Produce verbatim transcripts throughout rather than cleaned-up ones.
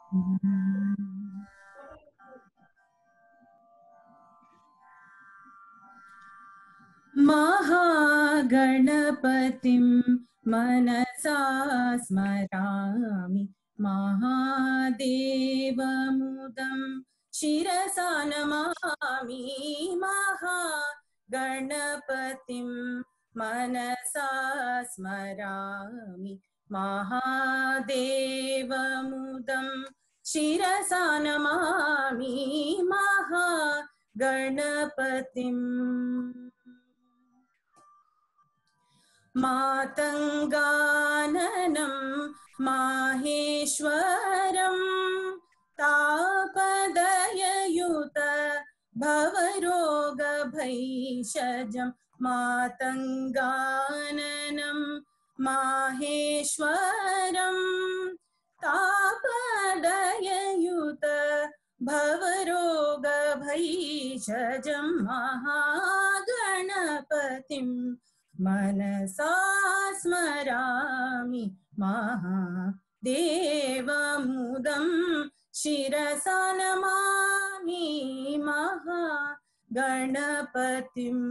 महागणपतिं मनसा स्मरामि, महादेवमुदं शिरसा नमामि। महागणपतिं मनसा स्मरामि, महादेवमुदं शिरसा नमामि। महागणपतिम् मातङ्गाननं माहेश्वरं तापदययुत भवरोगभैषजं, मातङ्गाननं माहेश्वरं तापदययुत भवरोगभैषजं, महागणपतिं मनसा स्मरामि, महादेवमुदं शिरसा नमामि। महागणपतिम्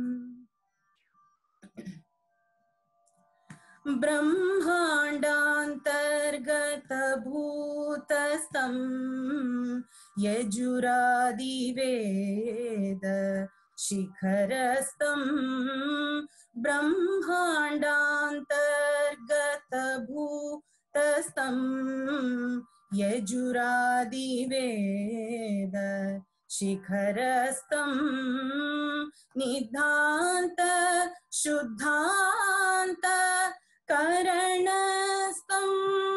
ब्रह्माण्डान्तर्गतभूतस्थं यजुरादिवेद शिखरस्थं, ब्रह्माण्डान्तर्गतभूतस्थं यजुरादिवेद शिखरस्थं, निधान्त शुद्धान्त करणस्थं,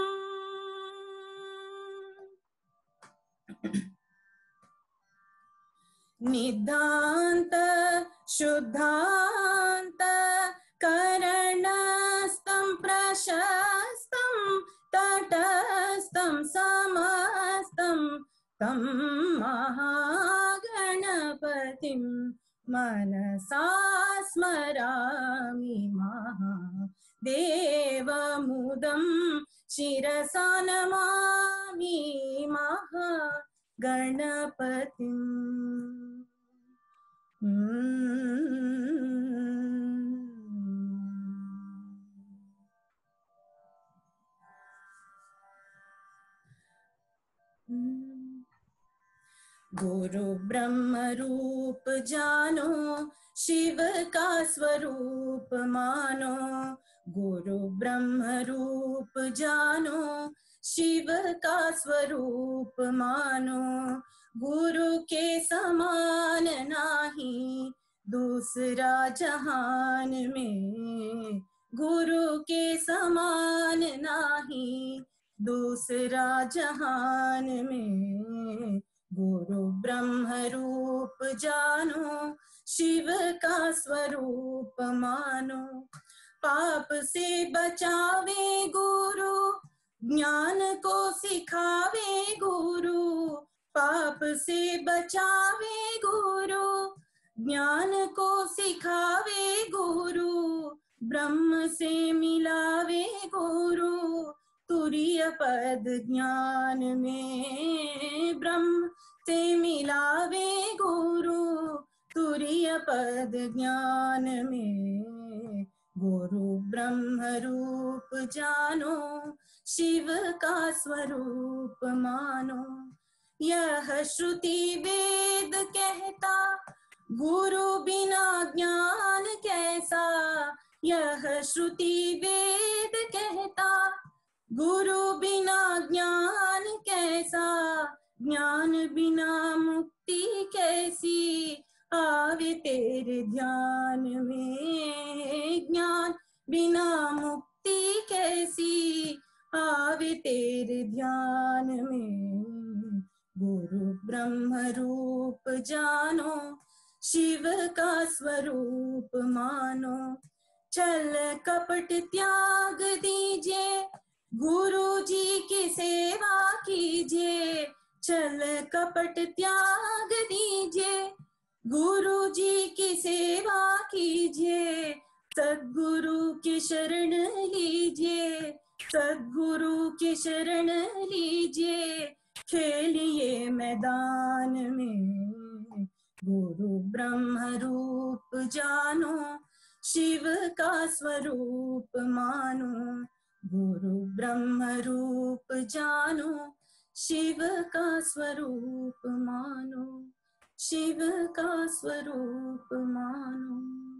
निधान्त शुद्धान्त करणस्थं, प्रशस्तं तटस्थं समस्तं, तं महागणपतिं मनसा स्मरामि, महादेवमुदं शिरसा नमामि। महागणपतिम् गुरु ब्रह्म रूप जानो, शिव का स्वरूप मानो, गुरु ब्रह्म रूप जानो, शिव का स्वरूप मानो, गुरु के समान नाही दूसरा जहान में, गुरु के समान नाही दूसरा जहान में, गुरु ब्रह्म रूप जानो, शिव का स्वरूप मानो, पाप से बचावे गुरु, ज्ञान को सिखावे गुरु, पाप से बचावे गुरु, ज्ञान को सिखावे गुरु, ब्रह्म से मिलावे गुरु, तुरीय पद ज्ञान में, ब्रह्म से मिलावे गुरु, तुरीय पद ज्ञान में, गुरु ब्रह्म रूप जानो, शिव का स्वरूप मानो, यह श्रुति वेद कहता, गुरु बिना ज्ञान कैसा, यह श्रुति वेद कहता, गुरु बिना ज्ञान कैसा, ज्ञान बिना मुक्ति कैसी आवे तेरे ध्यान में, ज्ञान बिना मुक्ति कैसी आवे तेरे ध्यान में, गुरु ब्रह्म रूप जानो, शिव का स्वरूप मानो, छल कपट त्याग दीजिए, गुरु जी की सेवा कीजिए, छल कपट त्याग दीजिए, गुरु जी की सेवा कीजिए, सद्गुरु की शरण लीजिए, सद्गुरु की शरण लीजिए, खेलिए मैदान में। गुरु ब्रह्म रूप जानो, शिव का स्वरूप मानो। गुरु ब्रह्म रूप जानो, शिव का स्वरूप मानो। शिव का स्वरूप मानो।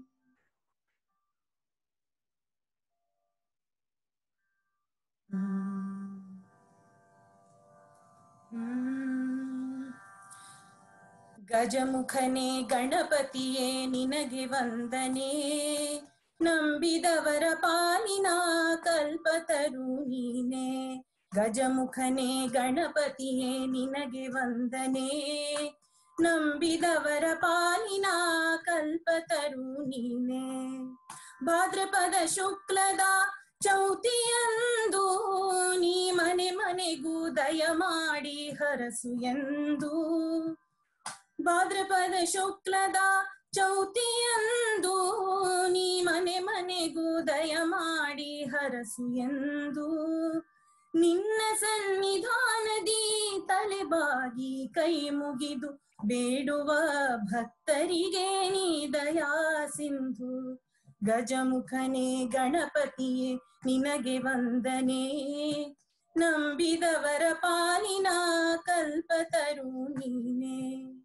ಗಜಮುಖನೇ ಗಣಪತಿಯೇ ನಿನಗೆ ವಂದನೆ, ನಂಬಿದವರ ಪಾಲಿನ ಕಲ್ಪತರು ನೀನೆ. ಗಜಮುಖನೇ ಗಣಪತಿಯೇ ನಿನಗೆ ವಂದನೆ, ನಂಬಿದವರ ಪಾಲಿನ ಕಲ್ಪತರು ನೀನೆ. ಭಾದ್ರಪದ ಶುಕ್ಲದ ಚೌತಿಯಂದು ನೀ ಮನೆ ಮನೆಗೂ ದಯ ಮಾಡಿ ಹರಸು ಎಂದು. ಭಾದ್ರಪದ ಶುಕ್ಲದ ಚೌತಿಯಂದು ನೀ ಮನೆ ಮನೆಗೂ ದಯ ಮಾಡಿ ಹರಸು ಎಂದು. ನಿನ್ನ ಸನ್ನಿಧಾನದಿ ತಲೆಬಾಗಿ ಕೈ ಮುಗಿದು ಬೇಡುವ ಭಕ್ತರಿಗೆ ನೀ ದಯಾ ಸಿಂಧು. ಗಜಮುಖನೇ ಗಣಪತಿಯೇ ನಿನಗೆ ವಂದನೆ, ನಂಬಿದವರ ಪಾಲಿನ ಕಲ್ಪತರು ನೀನೆ.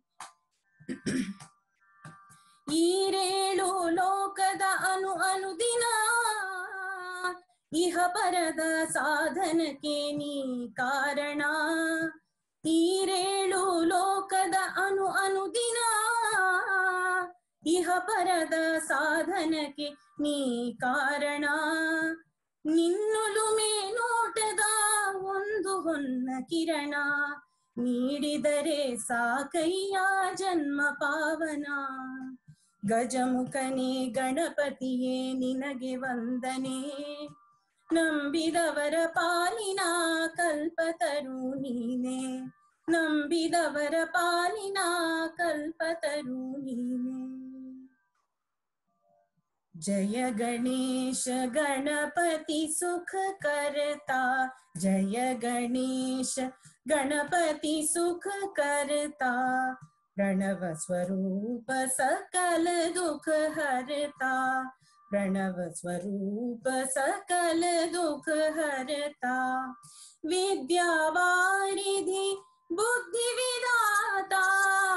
ಈರೇಳು ಲೋಕದ ಅನು ಅನುದಿನ ಇಹ ಪರದ ಸಾಧನಕ್ಕೆ ನೀ ಕಾರಣ. ಈರೇಳು ಲೋಕದ ಅನು ಅನುದಿನ ಇಹ ಪರದ ಸಾಧನಕ್ಕೆ ನೀ ಕಾರಣ. ನಿನ್ನೊಲುಮೆ ನೋಟದ ಒಂದು ಹೊನ್ನ ಕಿರಣ, ನೀಡಿದರೆ ಸಾಕಯ್ಯ ಜನ್ಮ ಪಾವನ. ಗಜಮುಖನೇ ಗಣಪತಿಯೇ ನಿನಗೆ ವಂದನೆ, ನಂಬಿದವರ ಪಾಲಿನ ಕಲ್ಪತರು ನೀನೆ. ನಂಬಿದವರ ಪಾಲಿನ ಕಲ್ಪತರು ನೀನೆ. जय गणेश गणपति सुख करता, जय गणेश गणपति सुख करता। प्रणव स्वरूप सकल दुख हरता, प्रणव स्वरूप सकल दुख हरता। विद्यावारिधि बुद्धि विधाता,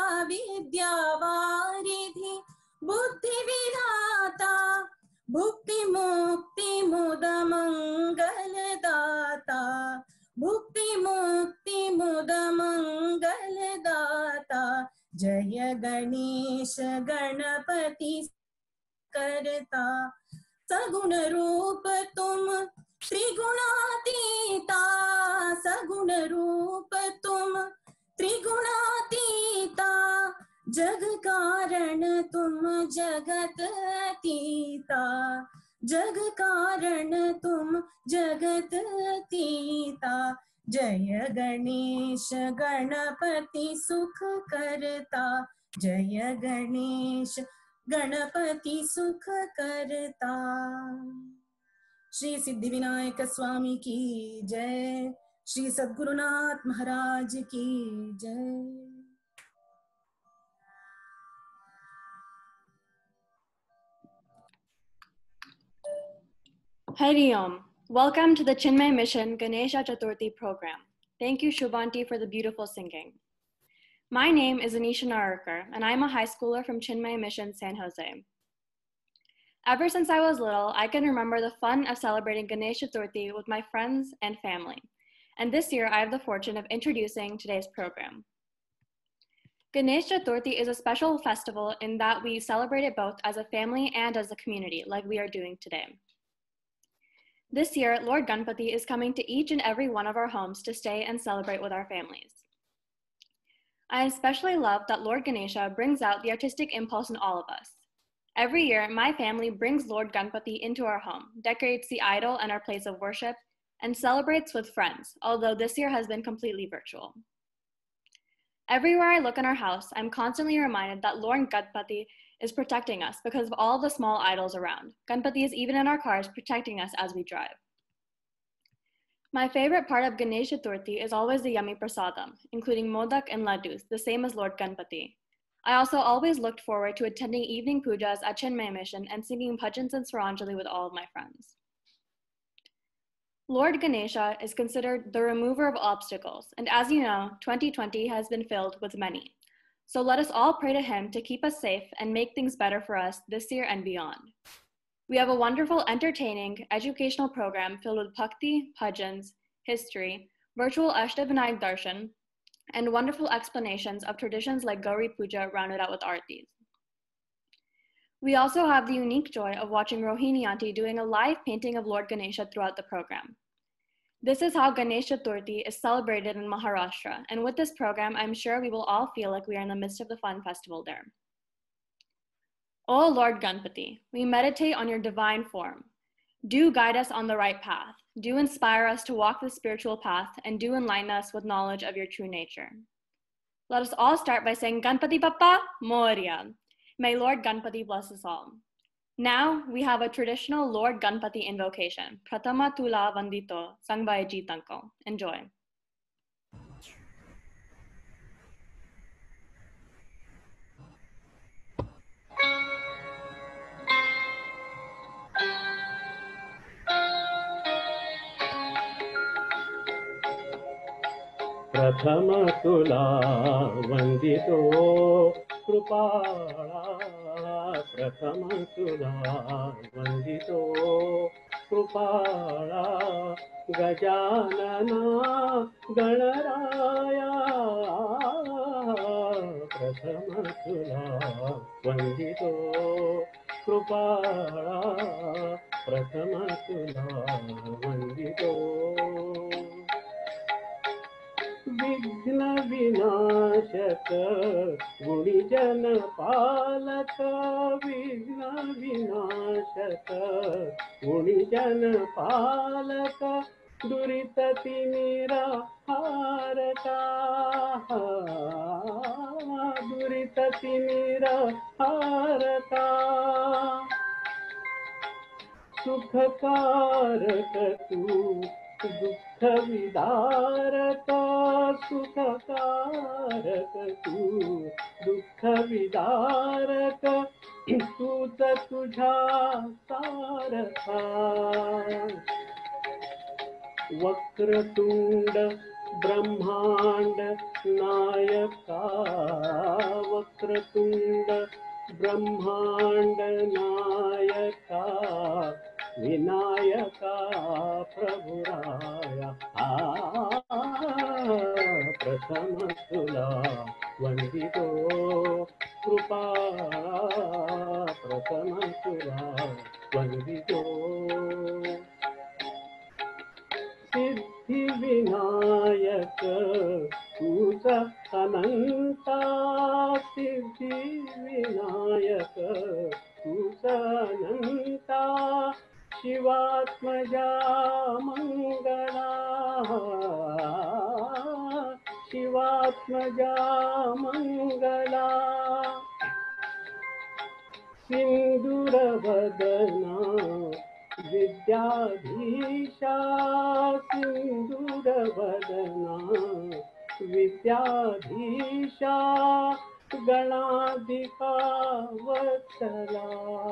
विद्यावारिधि बुद्धि विधाता। भुक्ति मुक्ति मुद मंगल दाता, भुक्ति मुक्ति मुद मंगल दाता। जय गणेश गणपति करता। सगुण रूप तुम त्रिगुणातीता, सगुण रूप तुम त्रिगुणातीता। जग कारण तुम जगत अतीता, जग कारण तुम जगत अतीता। जय गणेश गणपति सुख करता, जय गणेश गणपति सुख करता। श्री सिद्धिविनायक स्वामी की जय, श्री सद्गुरुनाथ महाराज की जय। Hari Om. Welcome to the Chinmay Mission Ganesha Chaturthi program. Thank you, Shubhanti, for the beautiful singing. My name is Anisha Narurkar, and I'm a high schooler from Chinmay Mission San Jose. Ever since I was little, I can remember the fun of celebrating Ganesh Chaturthi with my friends and family. And this year, I have the fortune of introducing today's program. Ganesh Chaturthi is a special festival in that we celebrate it both as a family and as a community, like we are doing today. This year, Lord Ganpati is coming to each and every one of our homes to stay and celebrate with our families. I especially love that Lord Ganesha brings out the artistic impulse in all of us. Every year, my family brings Lord Ganpati into our home, decorates the idol and our place of worship, and celebrates with friends, although this year has been completely virtual. Everywhere I look in our house, I'm constantly reminded that Lord Ganpati is protecting us because of all the small idols around. Ganpati is even in our cars protecting us as we drive. My favorite part of Ganesh Chaturthi is always the yummy prasadam, including modak and laddus, the same as Lord Ganpati. I also always looked forward to attending evening pujas at Chinmay Mission and singing bhajans and Swaranjali with all of my friends. Lord Ganesha is considered the remover of obstacles, and as you know, twenty twenty has been filled with many. So let us all pray to him to keep us safe and make things better for us this year and beyond. We have a wonderful, entertaining, educational program filled with bhakti, bhajans, history, virtual Ashtavinayak Darshan, and wonderful explanations of traditions like Gauri Puja rounded out with aartis. We also have the unique joy of watching Rohini Auntie doing a live painting of Lord Ganesha throughout the program. This is how Ganesh Chaturthi is celebrated in Maharashtra, and with this program, I'm sure we will all feel like we are in the midst of the fun festival there. O Lord Ganpati, we meditate on your divine form. Do guide us on the right path. Do inspire us to walk the spiritual path, and do enlighten us with knowledge of your true nature. Let us all start by saying Ganpati Bappa Moria. May Lord Ganpati bless us all. Now we have a traditional Lord Ganpati invocation. Pratama Tula Vandito sung by Ajit Uncle. Enjoy. प्रथम तुला वंदितो कृपाळा प्रथम तुला वंदितो कृपाळा गजानना गणराया प्रथम तुला वंदितो कृपाळा प्रथम तुला वंदितो विघ्न विनाशक गुणिजन पालक विघ्न विनाशक गुणिजन पालक दुरित तिमिरा हारका दुरित तिमिरा हारका सुखकारक तू दुःख विदारक सुखकारक तू दुःख विदारक तूच तुझा सारखा वक्रतुंड ब्रह्मांड नायका वक्रतुंड ब्रह्मांड नायका विनायका प्रभुराया प्रथम तुला वंदितो कृपाळा प्रथम तुला वंदितो सिद्धि विनायक तुझा अनंता सिद्धि विनायक तुझा अनंता शिवात्मजा मंगला शिवात्मजा मंगला सिंदूरवदना विद्याधीशा सिंदूरवदना विद्याधीशा गणाधिका वत्सला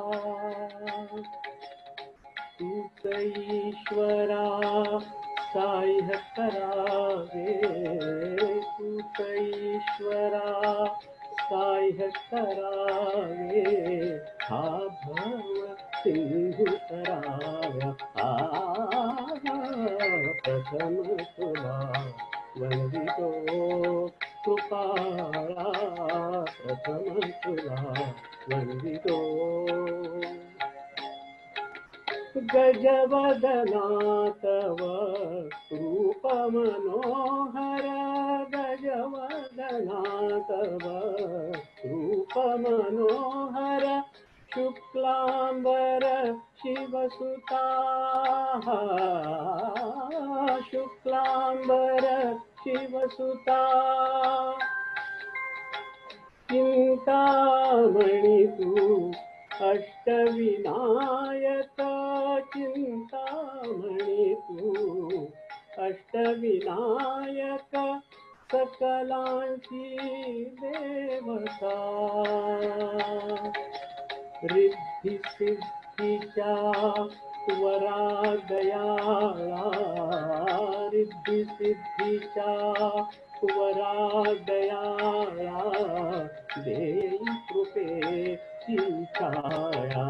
तूच ईश्वरा साह्य करावे तूच ईश्वरा साह्य करावे हा भव सिंधु कराव्या प्रथम तुला वंदितो कृपाळा प्रथम तुला वंदितो गजवदना तव रूप मनोहर गजवदना तव रूप मनोहर शुक्लांबर शिवसुता शुक्लांबर शिवसुता चिंतामणि तू अष्टविनायक चिंतामणि तू अष्टविनायक सकलांची देवता रिद्धी सिद्धीच्या वरादयाळा रिद्धी सिद्धीच्या वरादयाळा देई कृपेची छाया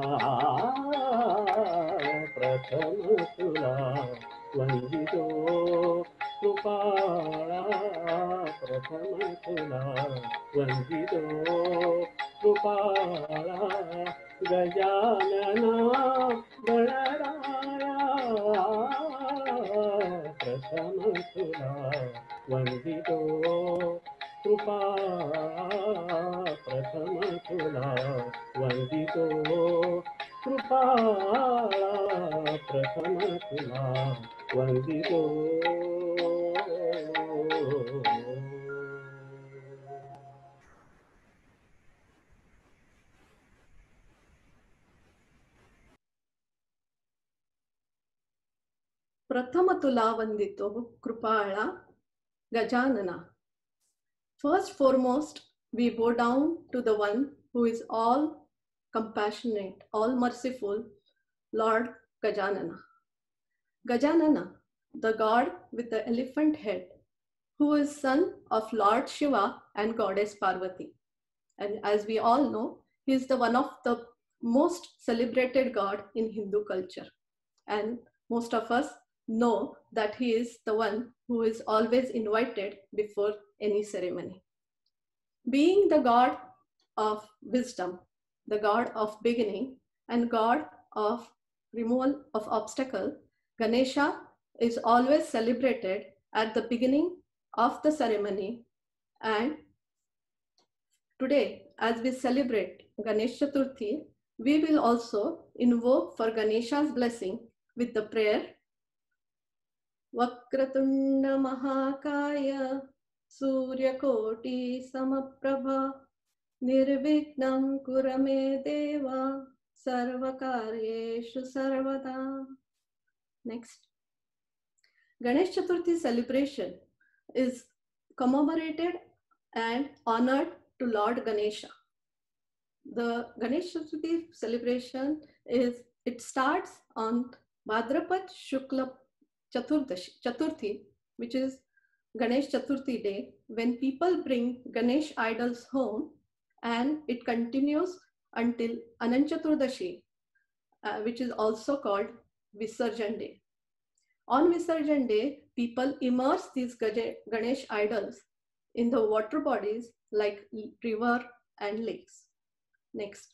प्रथम तुला वंदितो कृपाळा प्रथम तुला वंदितो कृपाळा गजानना गणराया प्रथम तुला वंदितो कृपाळा प्रथम तुला वंदितो कृपाळा प्रथम तुला वंदितो प्रथम तुला वंदितो कृपाळा Gajanana. First foremost, we bow down to the one who is all compassionate, all merciful, Lord Gajanana. Gajanana, the god with the elephant head, who is son of Lord Shiva and goddess Parvati. And as we all know, he is the one of the most celebrated god in Hindu culture. And most of us know that he is the one who is always invited before any ceremony. Being the god of wisdom, the god of beginning, and god of removal of obstacle, Ganesha is always celebrated at the beginning of the ceremony. And today, as we celebrate Ganesh Chaturthi, we will also invoke for Ganesha's blessing with the prayer Vakratunda Mahakaya Suryakoti Samaprabha Nirvignam Kurame Deva Sarvakaryeshu Sarvada. Next. Ganesh Chaturthi celebration is commemorated and honored to Lord Ganesha. The Ganesh Chaturthi celebration is, it starts on Bhadrapad Shukla Chaturdashi, Chaturthi, which is Ganesh Chaturthi day, when people bring Ganesh idols home, and it continues until Anant Chaturdashi, uh, which is also called Visarjan day. On Visarjan day, people immerse these Ganesh idols in the water bodies like river and lakes. Next.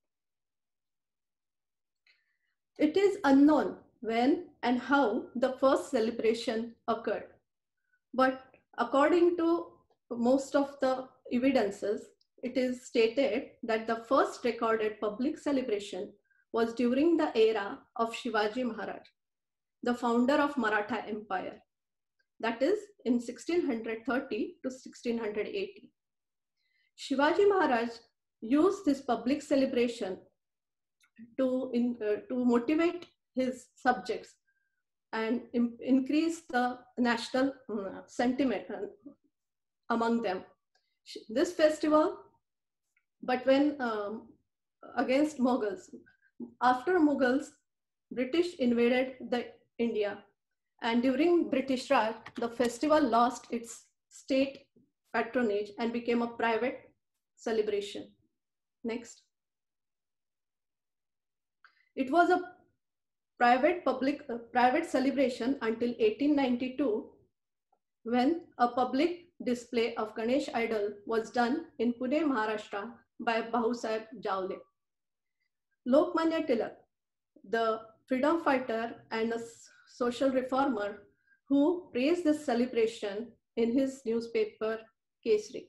It is unknown when and how the first celebration occurred. But according to most of the evidences, it is stated that the first recorded public celebration was during the era of Shivaji Maharaj, the founder of Maratha Empire. That is in sixteen thirty to sixteen eighty. Shivaji Maharaj used this public celebration to, in, uh, to motivate his subjects and in, increase the national uh, sentiment uh, among them. This festival, but when um, against Mughals, after Mughals, British invaded the India, and during British Raj, the festival lost its state patronage and became a private celebration. Next. It was a private public uh, private celebration until eighteen ninety-two, when a public display of Ganesh idol was done in Pune, Maharashtra by Bahusaheb Javle. Lokmanya Tilak, the freedom fighter and a social reformer, who praised this celebration in his newspaper Kesari.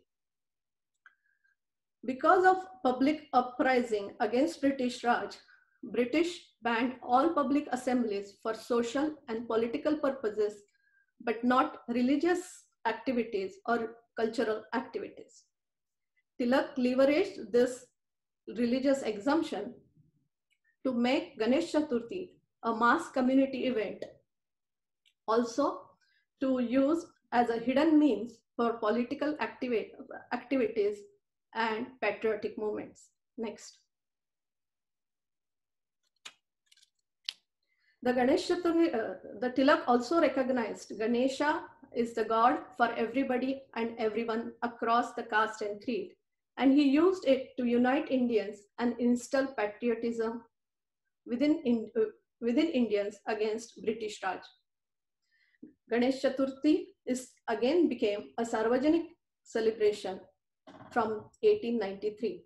Because of public uprising against British Raj, British banned all public assemblies for social and political purposes, but not religious activities or cultural activities. Tilak leveraged this religious exemption to make Ganesh Chaturthi a mass community event. Also, to use as a hidden means for political activi activities and patriotic movements. Next. The Ganesh Chaturthi, uh, the Tilak also recognized Ganesha is the god for everybody and everyone across the caste and creed. And he used it to unite Indians and instill patriotism within, in, uh, within Indians against British Raj. Ganesh Chaturthi is again became a Sarvajanik celebration from eighteen ninety-three.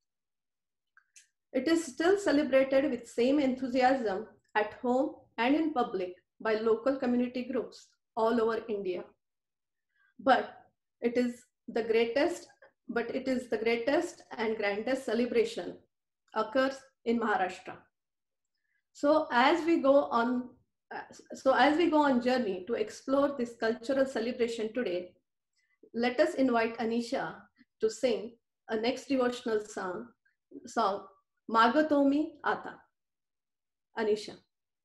It is still celebrated with same enthusiasm at home and in public by local community groups all over India. But it is the greatest, but it is the greatest and grandest celebration occurs in Maharashtra. So as we go on, so as we go on journey to explore this cultural celebration today, let us invite Anisha to sing a next devotional song, song Magatomi Ata. Anisha.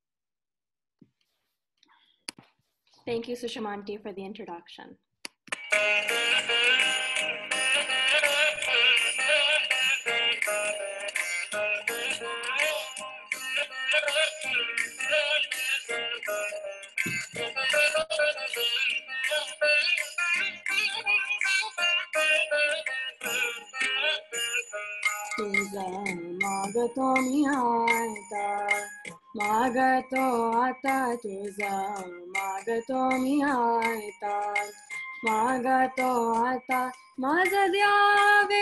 Thank you, Sushamanti, for the introduction. Magatomi Ata, Magato Ata Tuza, Magatomi Ata, Magato Ata, Mazadyave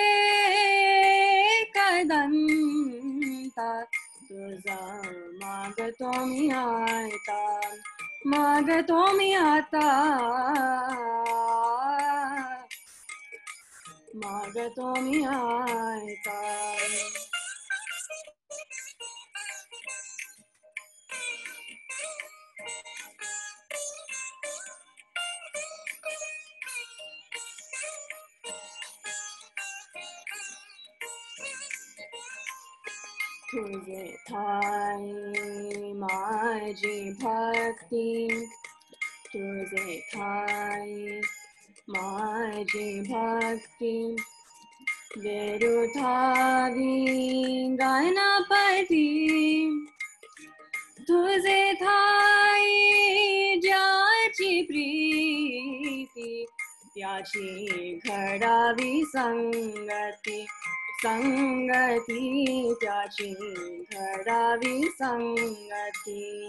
Kadanta Tuza, Magatomi Ata, Magatomi Ata, Magatomi Ata. तुझे थाई माझी भक्ति, तुझे थाई माझी भक्ति, विरुधावी गणपती, तुझे Thai ज्याची प्रीती, त्याची घडावी संगती, संगती त्याची घडावी संगती.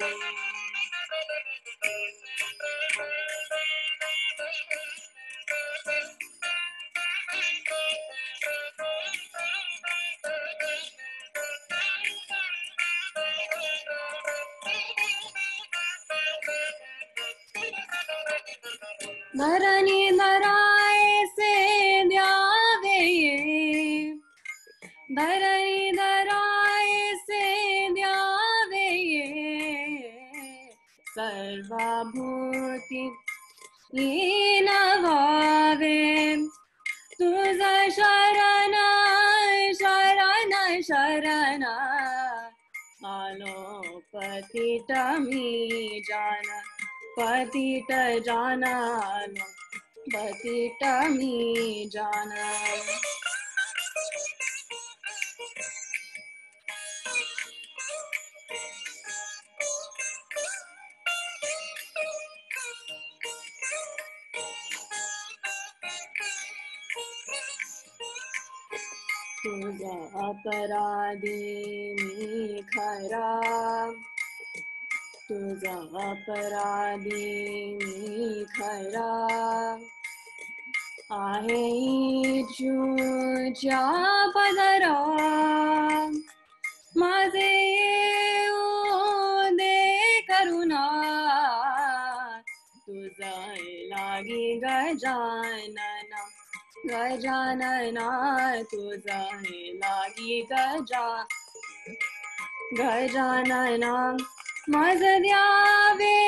धरणी धराए से द्यावे ये, धरणी धराए से द्यावे ये, सर्वभूती लीन व्हावे, तुझा शरण शरण शरण, आलो पतित मी जाना, पतित जाना, आलो पतित मी जाना. तुझा अपराधी मी खरा, तुझा अपराधी मी खरा, आहे इच्छूच्या पदरा, माझे येऊ दे करुणा, तुझा लागी गजानना, गजानना तुझा लागी गजा, गजानना मज द्यावे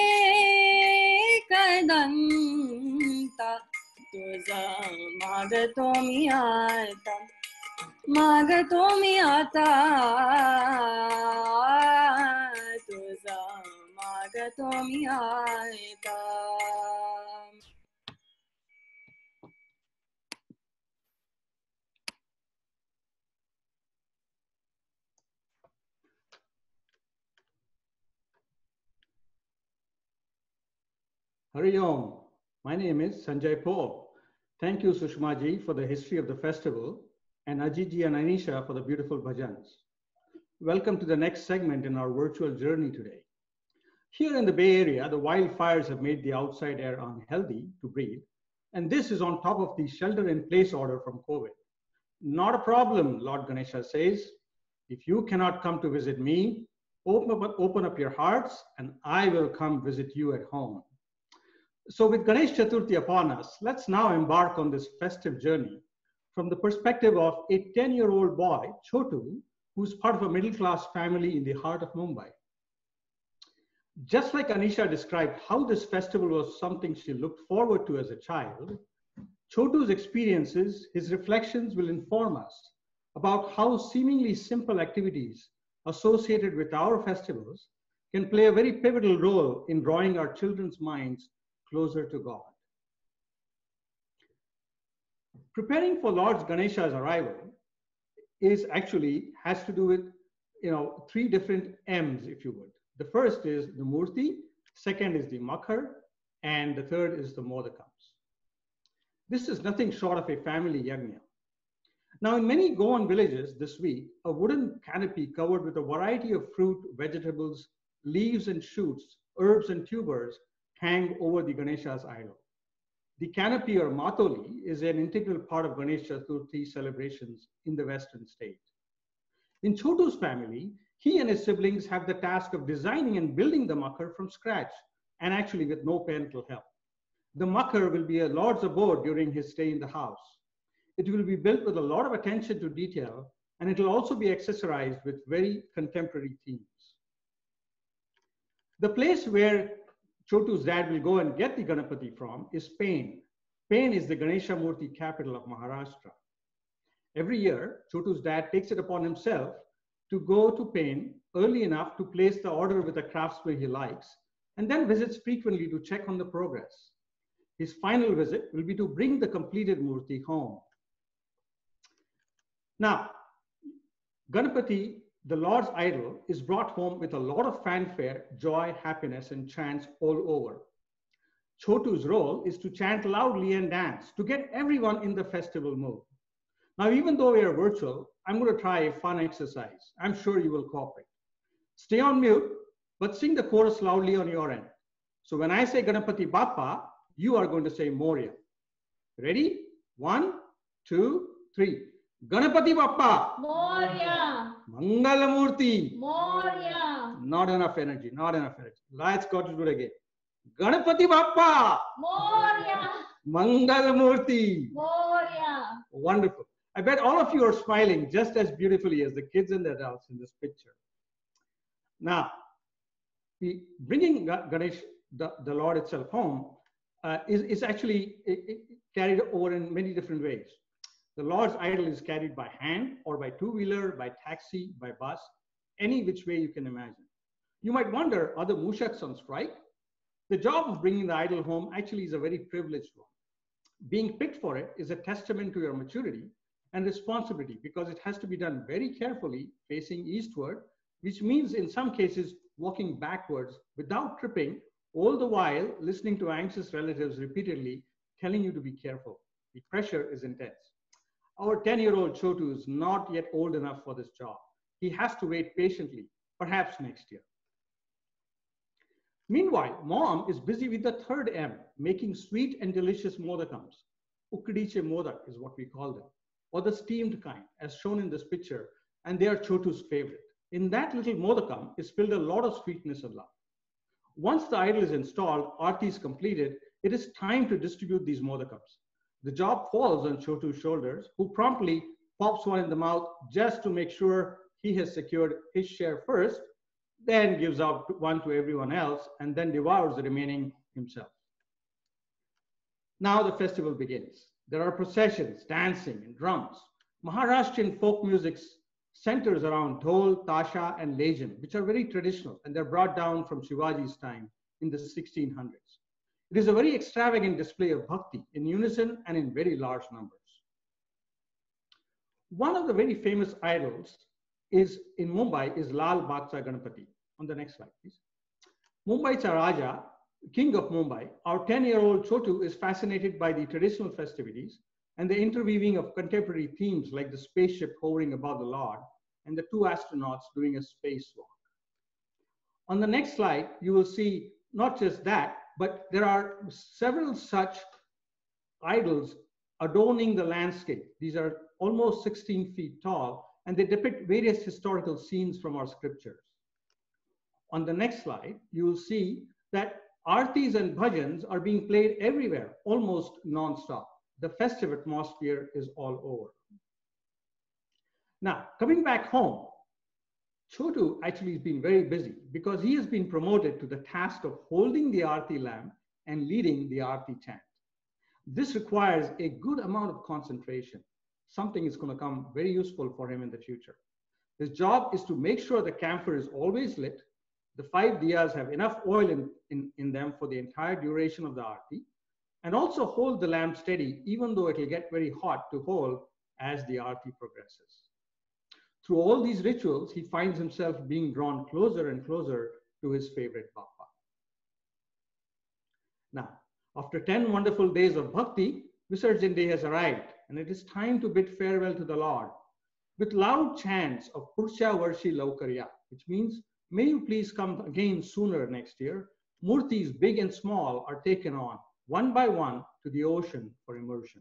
कदंता, तुझा मागतो मी आता, मागतो मी आता, तुझा मागतो मी आता. Hari Om. My name is Sanjay Paul. Thank you, Sushma ji, for the history of the festival, and Ajit ji and Anisha for the beautiful bhajans. Welcome to the next segment in our virtual journey today. Here in the Bay Area, the wildfires have made the outside air unhealthy to breathe, and this is on top of the shelter-in-place order from COVID. Not a problem, Lord Ganesha says. If you cannot come to visit me, open up, open up your hearts, and I will come visit you at home. So with Ganesh Chaturthi upon us, let's now embark on this festive journey from the perspective of a ten-year-old boy, Chotu, who's part of a middle-class family in the heart of Mumbai. Just like Anisha described how this festival was something she looked forward to as a child, Chotu's experiences, his reflections will inform us about how seemingly simple activities associated with our festivals can play a very pivotal role in drawing our children's minds closer to God. Preparing for Lord Ganesha's arrival is actually has to do with, you know, three different M's, if you would. The first is the Murti, second is the Makhar, and the third is the Modakams. This is nothing short of a family yagna. Now, in many Goan villages this week, a wooden canopy covered with a variety of fruit, vegetables, leaves and shoots, herbs and tubers hang over the Ganesha's idol. The canopy or matoli is an integral part of Ganesh Chaturthi celebrations in the Western state. In Chotu's family, he and his siblings have the task of designing and building the Makhar from scratch, and actually with no parental help. The Makhar will be a Lord's abode during his stay in the house. It will be built with a lot of attention to detail, and it will also be accessorized with very contemporary themes. The place where Chotu's dad will go and get the Ganapati from is Pain. Pain is the Ganesha Murti capital of Maharashtra. Every year, Chotu's dad takes it upon himself to go to Pain early enough to place the order with a craftsman he likes, and then visits frequently to check on the progress. His final visit will be to bring the completed Murti home. Now, Ganapati, the Lord's idol, is brought home with a lot of fanfare, joy, happiness, and chants all over. Chotu's role is to chant loudly and dance to get everyone in the festival mood. Now, even though we are virtual, I'm going to try a fun exercise. I'm sure you will cooperate. Stay on mute, but sing the chorus loudly on your end. So when I say Ganapati Bappa, you are going to say Moria. Ready? One, two, three. Ganapati Bappa. Moria. Mangalamurti. Moria. Not enough energy, not enough energy. Let's go to do it again. Ganapati Bappa. Moria. Mangalamurti. Moria. Wonderful. I bet all of you are smiling just as beautifully as the kids and the adults in this picture. Now, the bringing Ganesh, the, the Lord itself home, uh, is, is actually it, it carried over in many different ways. The Lord's idol is carried by hand or by two-wheeler, by taxi, by bus, any which way you can imagine. You might wonder, are the Mushaks on strike? The job of bringing the idol home actually is a very privileged one. Being picked for it is a testament to your maturity and responsibility, because it has to be done very carefully, facing eastward, which means in some cases walking backwards without tripping, all the while listening to anxious relatives repeatedly telling you to be careful. The pressure is intense. Our ten-year-old Chotu is not yet old enough for this job. He has to wait patiently, perhaps next year. Meanwhile, mom is busy with the third M, making sweet and delicious modakams. Ukdiche modak is what we call them, or the steamed kind, as shown in this picture, and they are Chotu's favorite. In that little modakam is filled a lot of sweetness and love. Once the idol is installed, Aarti is completed, it is time to distribute these modakams. The job falls on Chotu's shoulders, who promptly pops one in the mouth just to make sure he has secured his share first, then gives out one to everyone else, and then devours the remaining himself. Now the festival begins. There are processions, dancing, and drums. Maharashtrian folk music centers around dhol, tasha, and lejan, which are very traditional, and they're brought down from Shivaji's time in the sixteen hundreds. It is a very extravagant display of bhakti in unison and in very large numbers. One of the very famous idols is in Mumbai is Lal Bagcha Ganapati. On the next slide, please. Mumbai's Raja king of Mumbai, our ten-year-old Chotu is fascinated by the traditional festivities and the interweaving of contemporary themes like the spaceship hovering above the Lord and the two astronauts doing a spacewalk. On the next slide, you will see not just that, but there are several such idols adorning the landscape. These are almost sixteen feet tall, and they depict various historical scenes from our scriptures. On the next slide, you will see that artis and bhajans are being played everywhere, almost non-stop. The festive atmosphere is all over. Now, coming back home, Chotu actually has been very busy because he has been promoted to the task of holding the Aarti lamp and leading the Aarti chant. This requires a good amount of concentration. Something is going to come very useful for him in the future. His job is to make sure the camphor is always lit, the five diyas have enough oil in, in, in them for the entire duration of the Aarti, and also hold the lamp steady even though it will get very hot to hold as the Aarti progresses. Through all these rituals, he finds himself being drawn closer and closer to his favorite Bappa. Now, after ten wonderful days of bhakti, Visarjan Day has arrived, and it is time to bid farewell to the Lord with loud chants of Pursha Varshi Laukarya, which means, may you please come again sooner next year. Murtis, big and small, are taken on, one by one, to the ocean for immersion.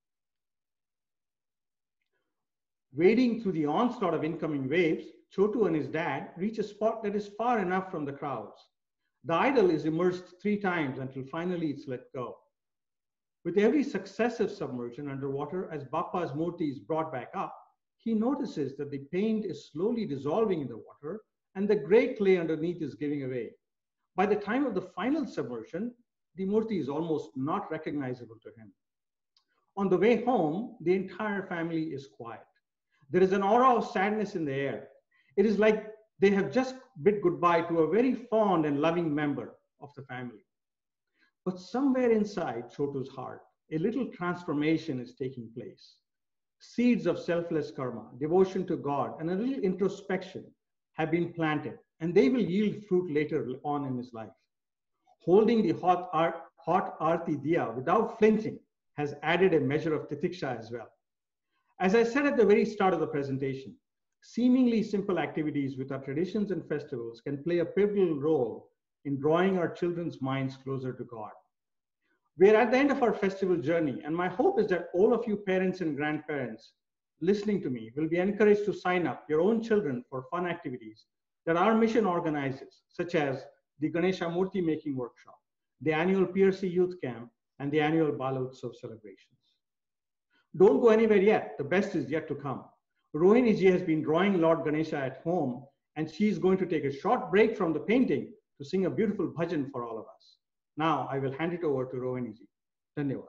Wading through the onslaught of incoming waves, Chotu and his dad reach a spot that is far enough from the crowds. The idol is immersed three times until finally it's let go. With every successive submersion underwater, as Bappa's murti is brought back up, he notices that the paint is slowly dissolving in the water and the gray clay underneath is giving away. By the time of the final submersion, the murti is almost not recognizable to him. On the way home, the entire family is quiet. There is an aura of sadness in the air. It is like they have just bid goodbye to a very fond and loving member of the family. But somewhere inside Chotu's heart, a little transformation is taking place. Seeds of selfless karma, devotion to God, and a little introspection have been planted, and they will yield fruit later on in his life. Holding the hot, art, hot Aarti diya without flinching has added a measure of titiksha as well. As I said at the very start of the presentation, seemingly simple activities with our traditions and festivals can play a pivotal role in drawing our children's minds closer to God. We are at the end of our festival journey, and my hope is that all of you parents and grandparents listening to me will be encouraged to sign up your own children for fun activities that our mission organizes, such as the Ganesha Murti making workshop, the annual P R C youth camp, and the annual Bala Utsav celebrations. Don't go anywhere yet. The best is yet to come. Rohini ji has been drawing Lord Ganesha at home, and she's going to take a short break from the painting to sing a beautiful bhajan for all of us. Now I will hand it over to Rohini ji. Dhanyavad.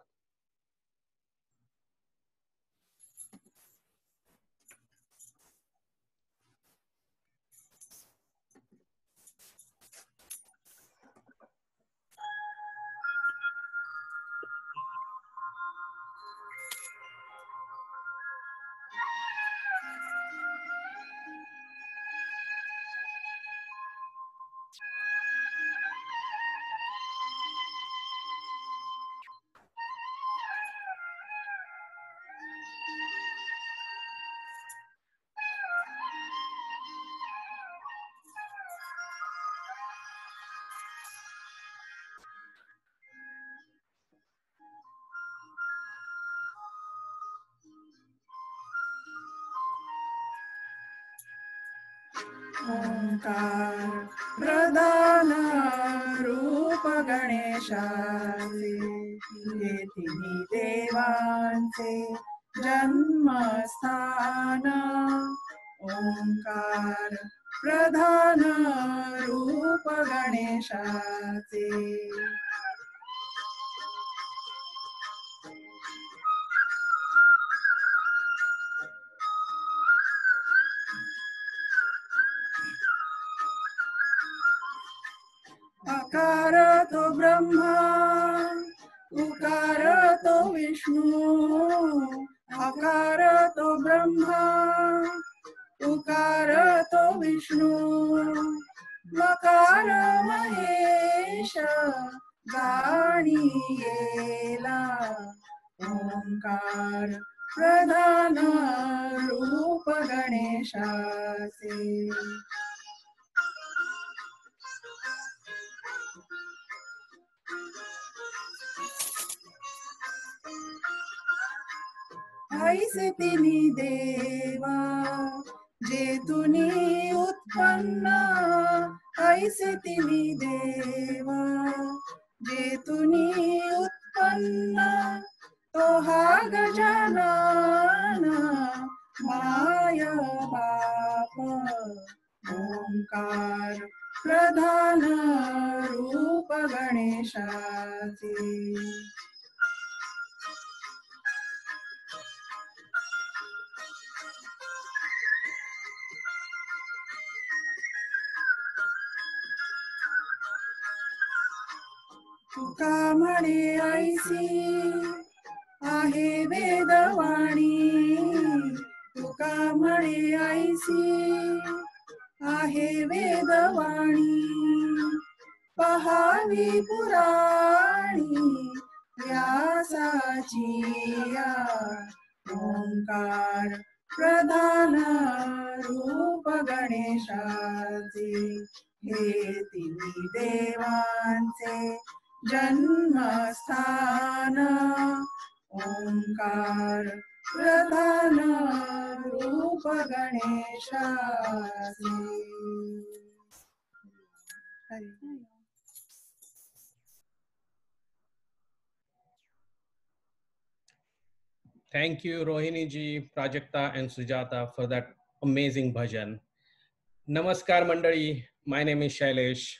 ओंकार प्रधान रूप गणेशाचे येथिनी देवांचे जन्मस्थान ओंकार प्रधान रूप गणेशाचे अकार तो ब्रह्मा उकार तो विष्णु अकार तो ब्रह्मा उकार तो विष्णु मकार महेश जाणियेला ओंकार प्रधान रूप गणेशाचे ऐसे तिन्ही देवा जे तुनी उत्पन्न ऐसे तिन्ही देवा जे तुनी उत्पन्न तो हा गजानन माय बाप ओंकार प्रधान रूप गणेशाचे तुका म्हणे ऐसी आहे वेदवाणी तुका म्हणे ऐसी आहे वेदवाणी पहावी पुराणी व्यासाची या ओंकार प्रधान रूप गणेशाचे हे तिन्ही देवांचे जन्मस्थान ओंकार प्रधान रूप गणेशाचे Thank you, Rohini ji, Prajakta, and Sujata for that amazing bhajan. Namaskar, Mandali. My name is Shailesh.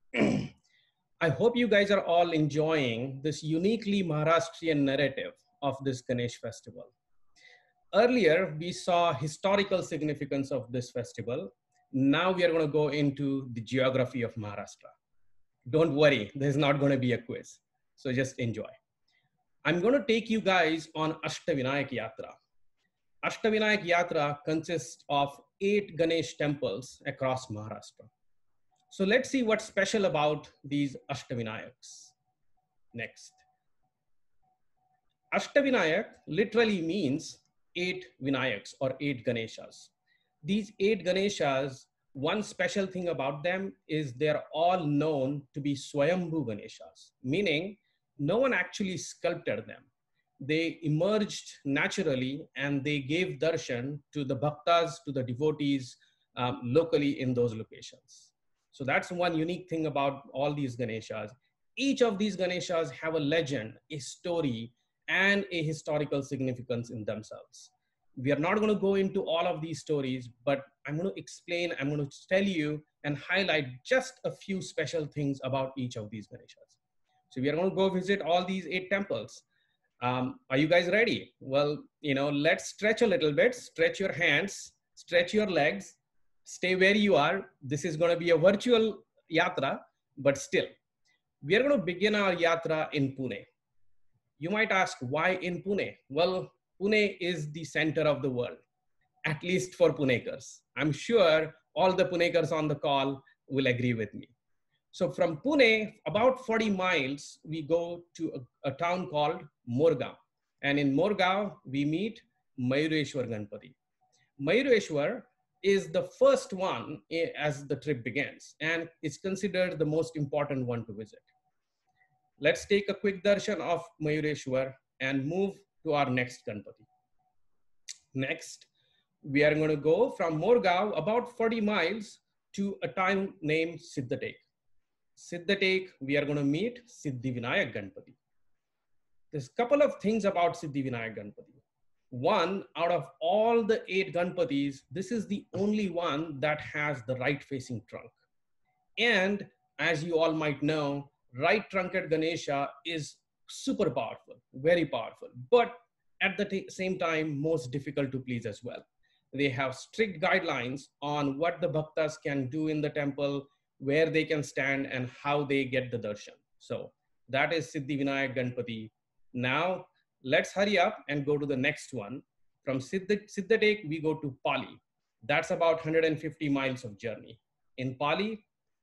I hope you guys are all enjoying this uniquely Maharashtrian narrative of this Ganesh festival. Earlier, we saw historical significance of this festival. Now we are going to go into the geography of Maharashtra. Don't worry, there's not going to be a quiz. So just enjoy. I'm going to take you guys on Ashtavinayak Yatra. Ashtavinayak Yatra consists of eight Ganesh temples across Maharashtra. So let's see what's special about these Ashtavinayaks. Next. Ashtavinayak literally means eight Vinayaks or eight Ganeshas. These eight Ganeshas, one special thing about them is they're all known to be Swayambhu Ganeshas, meaning no one actually sculpted them. They emerged naturally and they gave darshan to the bhaktas, to the devotees um, locally in those locations. So that's one unique thing about all these Ganeshas. Each of these Ganeshas have a legend, a story, and a historical significance in themselves. We are not going to go into all of these stories, but I'm going to explain, I'm going to tell you and highlight just a few special things about each of these Ganeshas. So we are going to go visit all these eight temples. Um, are you guys ready? Well, you know, let's stretch a little bit, stretch your hands, stretch your legs, stay where you are. This is going to be a virtual yatra, but still, we are going to begin our yatra in Pune. You might ask, why in Pune? Well, Pune is the center of the world, at least for Punekars. I'm sure all the Punekars on the call will agree with me. So from Pune, about forty miles, we go to a, a town called Morgaon. And in Morgaon, we meet Mayureshwar Ganpati. Mayureshwar is the first one as the trip begins, and it's considered the most important one to visit. Let's take a quick darshan of Mayureshwar and move to our next Ganpati. Next, we are going to go from Morgaon about forty miles to a town named Siddhatek. Siddhatek, we are going to meet Siddhivinayak Ganpati. There's a couple of things about Siddhivinayak Ganpati. One, out of all the eight Ganpatis, this is the only one that has the right-facing trunk. And as you all might know, right-trunked Ganesha is super powerful, very powerful, but at the same time, most difficult to please as well. They have strict guidelines on what the bhaktas can do in the temple, where they can stand, and how they get the darshan. So that is Siddhivinayak Ganpati. Now, let's hurry up and go to the next one. From Siddhatek, we go to Pali. That's about one hundred fifty miles of journey. In Pali,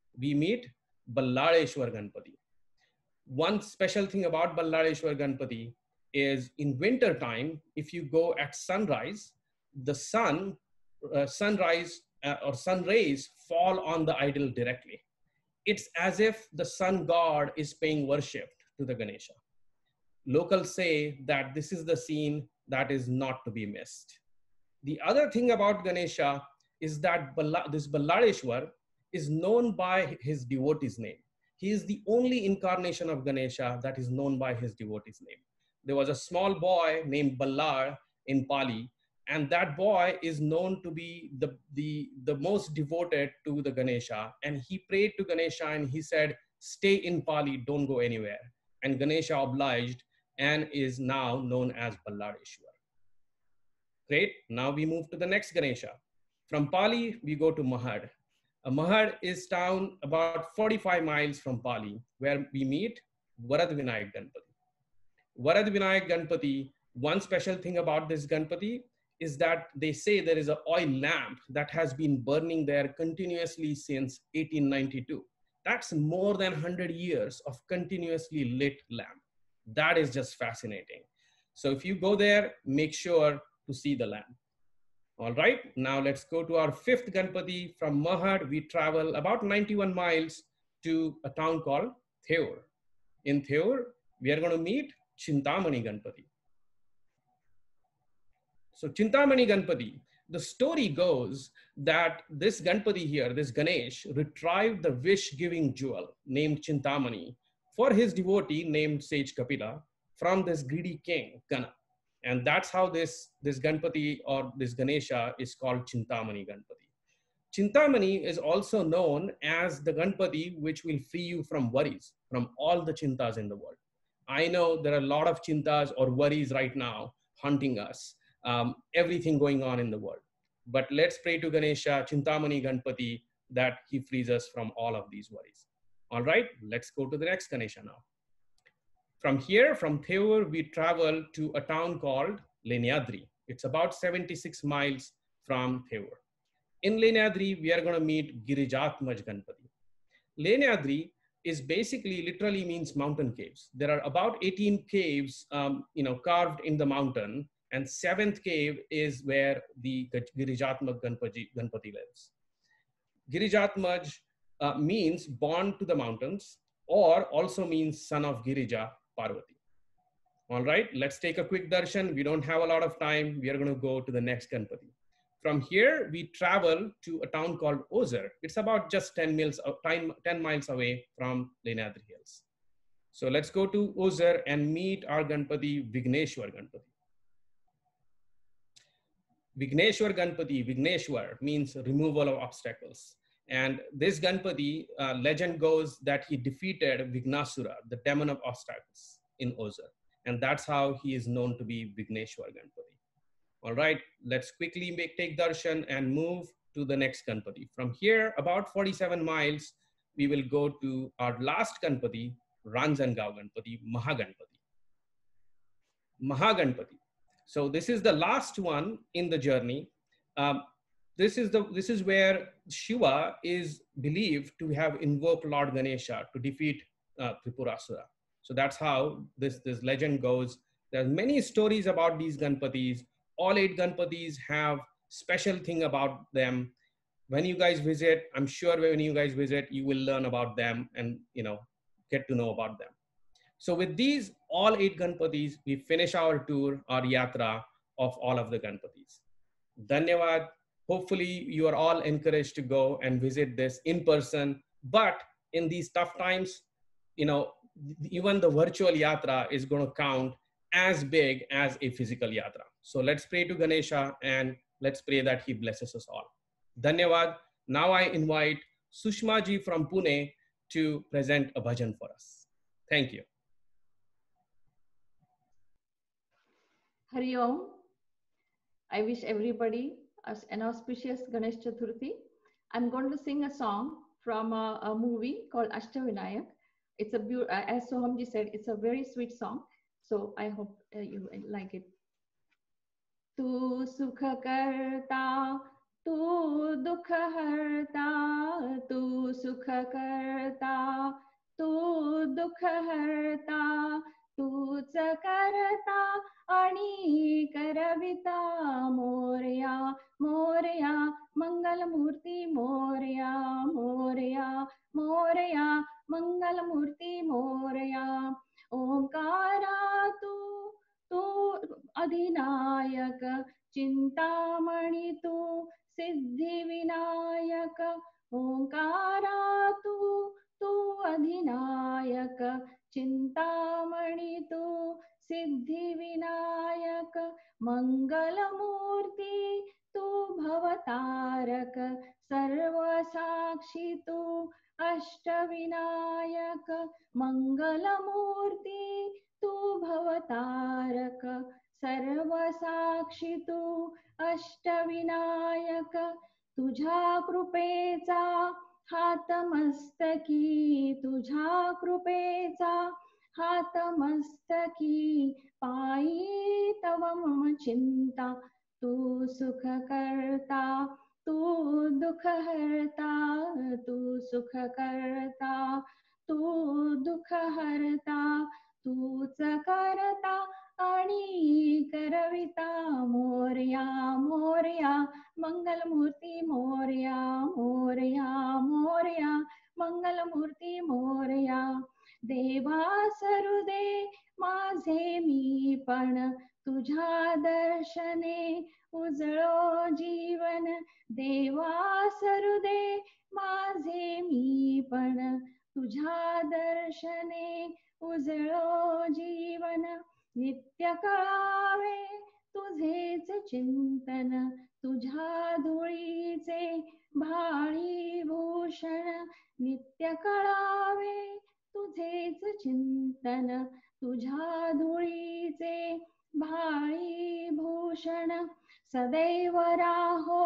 we meet Ballareshwar Ganpati. One special thing about Ballareshwar Ganpati is in winter time, if you go at sunrise, the sun, uh, sunrise uh, or sun rays fall on the idol directly. It's as if the sun god is paying worship to the Ganesha. Locals say that this is the scene that is not to be missed. The other thing about Ganesha is that Balla, this Ballareshwar is known by his devotee's name. He is the only incarnation of Ganesha that is known by his devotee's name. There was a small boy named Ballar in Pali, and that boy is known to be the, the, the most devoted to the Ganesha. And he prayed to Ganesha and he said, stay in Pali, don't go anywhere. And Ganesha obliged and is now known as Ballareshwar. Great, now we move to the next Ganesha. From Pali, we go to Mahad. Uh, Mahad is town about forty-five miles from Pali, where we meet Varad Vinayak Ganpati. Varad Vinayak Ganpati, one special thing about this Ganpati is that they say there is an oil lamp that has been burning there continuously since eighteen ninety-two. That's more than one hundred years of continuously lit lamp. That is just fascinating. So if you go there, make sure to see the lamp. All right, now let's go to our fifth Ganpati. From Mahad, we travel about ninety-one miles to a town called Theur. In Theur, we are going to meet Chintamani Ganpati. So Chintamani Ganpati, the story goes that this Ganpati here, this Ganesh, retrieved the wish-giving jewel named Chintamani for his devotee named Sage Kapila from this greedy king, Gana. And that's how this, this Ganpati or this Ganesha is called Chintamani Ganpati. Chintamani is also known as the Ganpati which will free you from worries, from all the chintas in the world. I know there are a lot of chintas or worries right now haunting us, um, everything going on in the world. But let's pray to Ganesha, Chintamani Ganpati, that he frees us from all of these worries. All right, let's go to the next Ganesha now. From here, from Theur, we travel to a town called Leniadri. It's about seventy-six miles from Theur. In Leniadri, we are going to meet Girijatmaj Ganpati. Leniadri is basically literally means mountain caves. There are about eighteen caves, um, you know, carved in the mountain, and seventh cave is where the Girijatmaj Ganpati, Ganpati lives. Girijatmaj uh, means born to the mountains, or also means son of Girija, Parvati. All right, let's take a quick darshan. We don't have a lot of time. We are going to go to the next Ganpati. From here, we travel to a town called Ozar. It's about just ten miles, ten miles away from Leniadri Hills. So let's go to Ozar and meet our Ganpati, Vigneshwar Ganpati. Vigneshwar Ganpati, Vigneshwar means removal of obstacles. And this Ganpati, uh, legend goes that he defeated Vignasura, the demon of obstacles in Ozar. And that's how he is known to be Vigneshwar Ganpati. All right, let's quickly make, take darshan and move to the next Ganpati. From here, about forty-seven miles, we will go to our last Ganpati, Ranjangaon Ganpati, Mahaganpati. Mahaganpati. So this is the last one in the journey. Um, This is, the, this is where Shiva is believed to have invoked Lord Ganesha to defeat uh, Tripurasura. So that's how this, this legend goes. There's many stories about these Ganpatis. All eight Ganpatis have special thing about them. When you guys visit, I'm sure when you guys visit, you will learn about them and, you know, get to know about them. So with these, all eight Ganpatis, we finish our tour, our yatra of all of the Ganpatis. Dhanyavad. Hopefully you are all encouraged to go and visit this in person, but in these tough times, you know, even the virtual yatra is going to count as big as a physical yatra. So let's pray to Ganesha and let's pray that he blesses us all. Dhanyavad. Now I invite Sushma ji from Pune to present a bhajan for us. Thank you. Hari Om. I wish everybody as an auspicious Ganesh Chaturthi. I'm going to sing a song from a, a movie called Ashtavinayak. It's a beautiful, uh, as Sohamji said, it's a very sweet song. So I hope uh, you like it. Tu sukha karta, तू दुख हरता तू सुख करता तू दुख हरता तूच करता आणि करविता मोरया मोरया मंगलमूर्ती मोरया मोरया मोरया मंगलमूर्ती मोरया ओंकारा तू तू अधिनायक चिंतामणी तू सिद्धिविनायक ओंकारा तू तू अधिनायक चिंतामणी तू सिद्धिविनायक मंगलमूर्ती तू भवतारक सर्वसाक्षी तू अष्टविनायक मंगलमूर्ती तू भवतारक सर्वसाक्षी तू अष्टविनायक तुझ्या कृपेचा हात मस्तकी तुझ्या कृपेचा हात मस्तकी पायी तव मम चिंता तू सुख करता तू दुख हरता तू सुख करता तू दुख हरता तूच करता आणि करविता मोरया मोरया मंगलमूर्ती मोरया मोरया मोरया मंगलमूर्ती मोरया देवा सरुदे माझे मी पण तुझ्या दर्शने उजळो जीवन देवा सरुदे माझे मी पण तुझ्या दर्शने उजळो जीवन नित्य कळावे तुझेच चिंतन तुझ्या धुळीचे भाळी भूषण नित्य कळावे तुझेच चिंतन तुझ्या धुळीचे भाळी भूषण सदैव राहो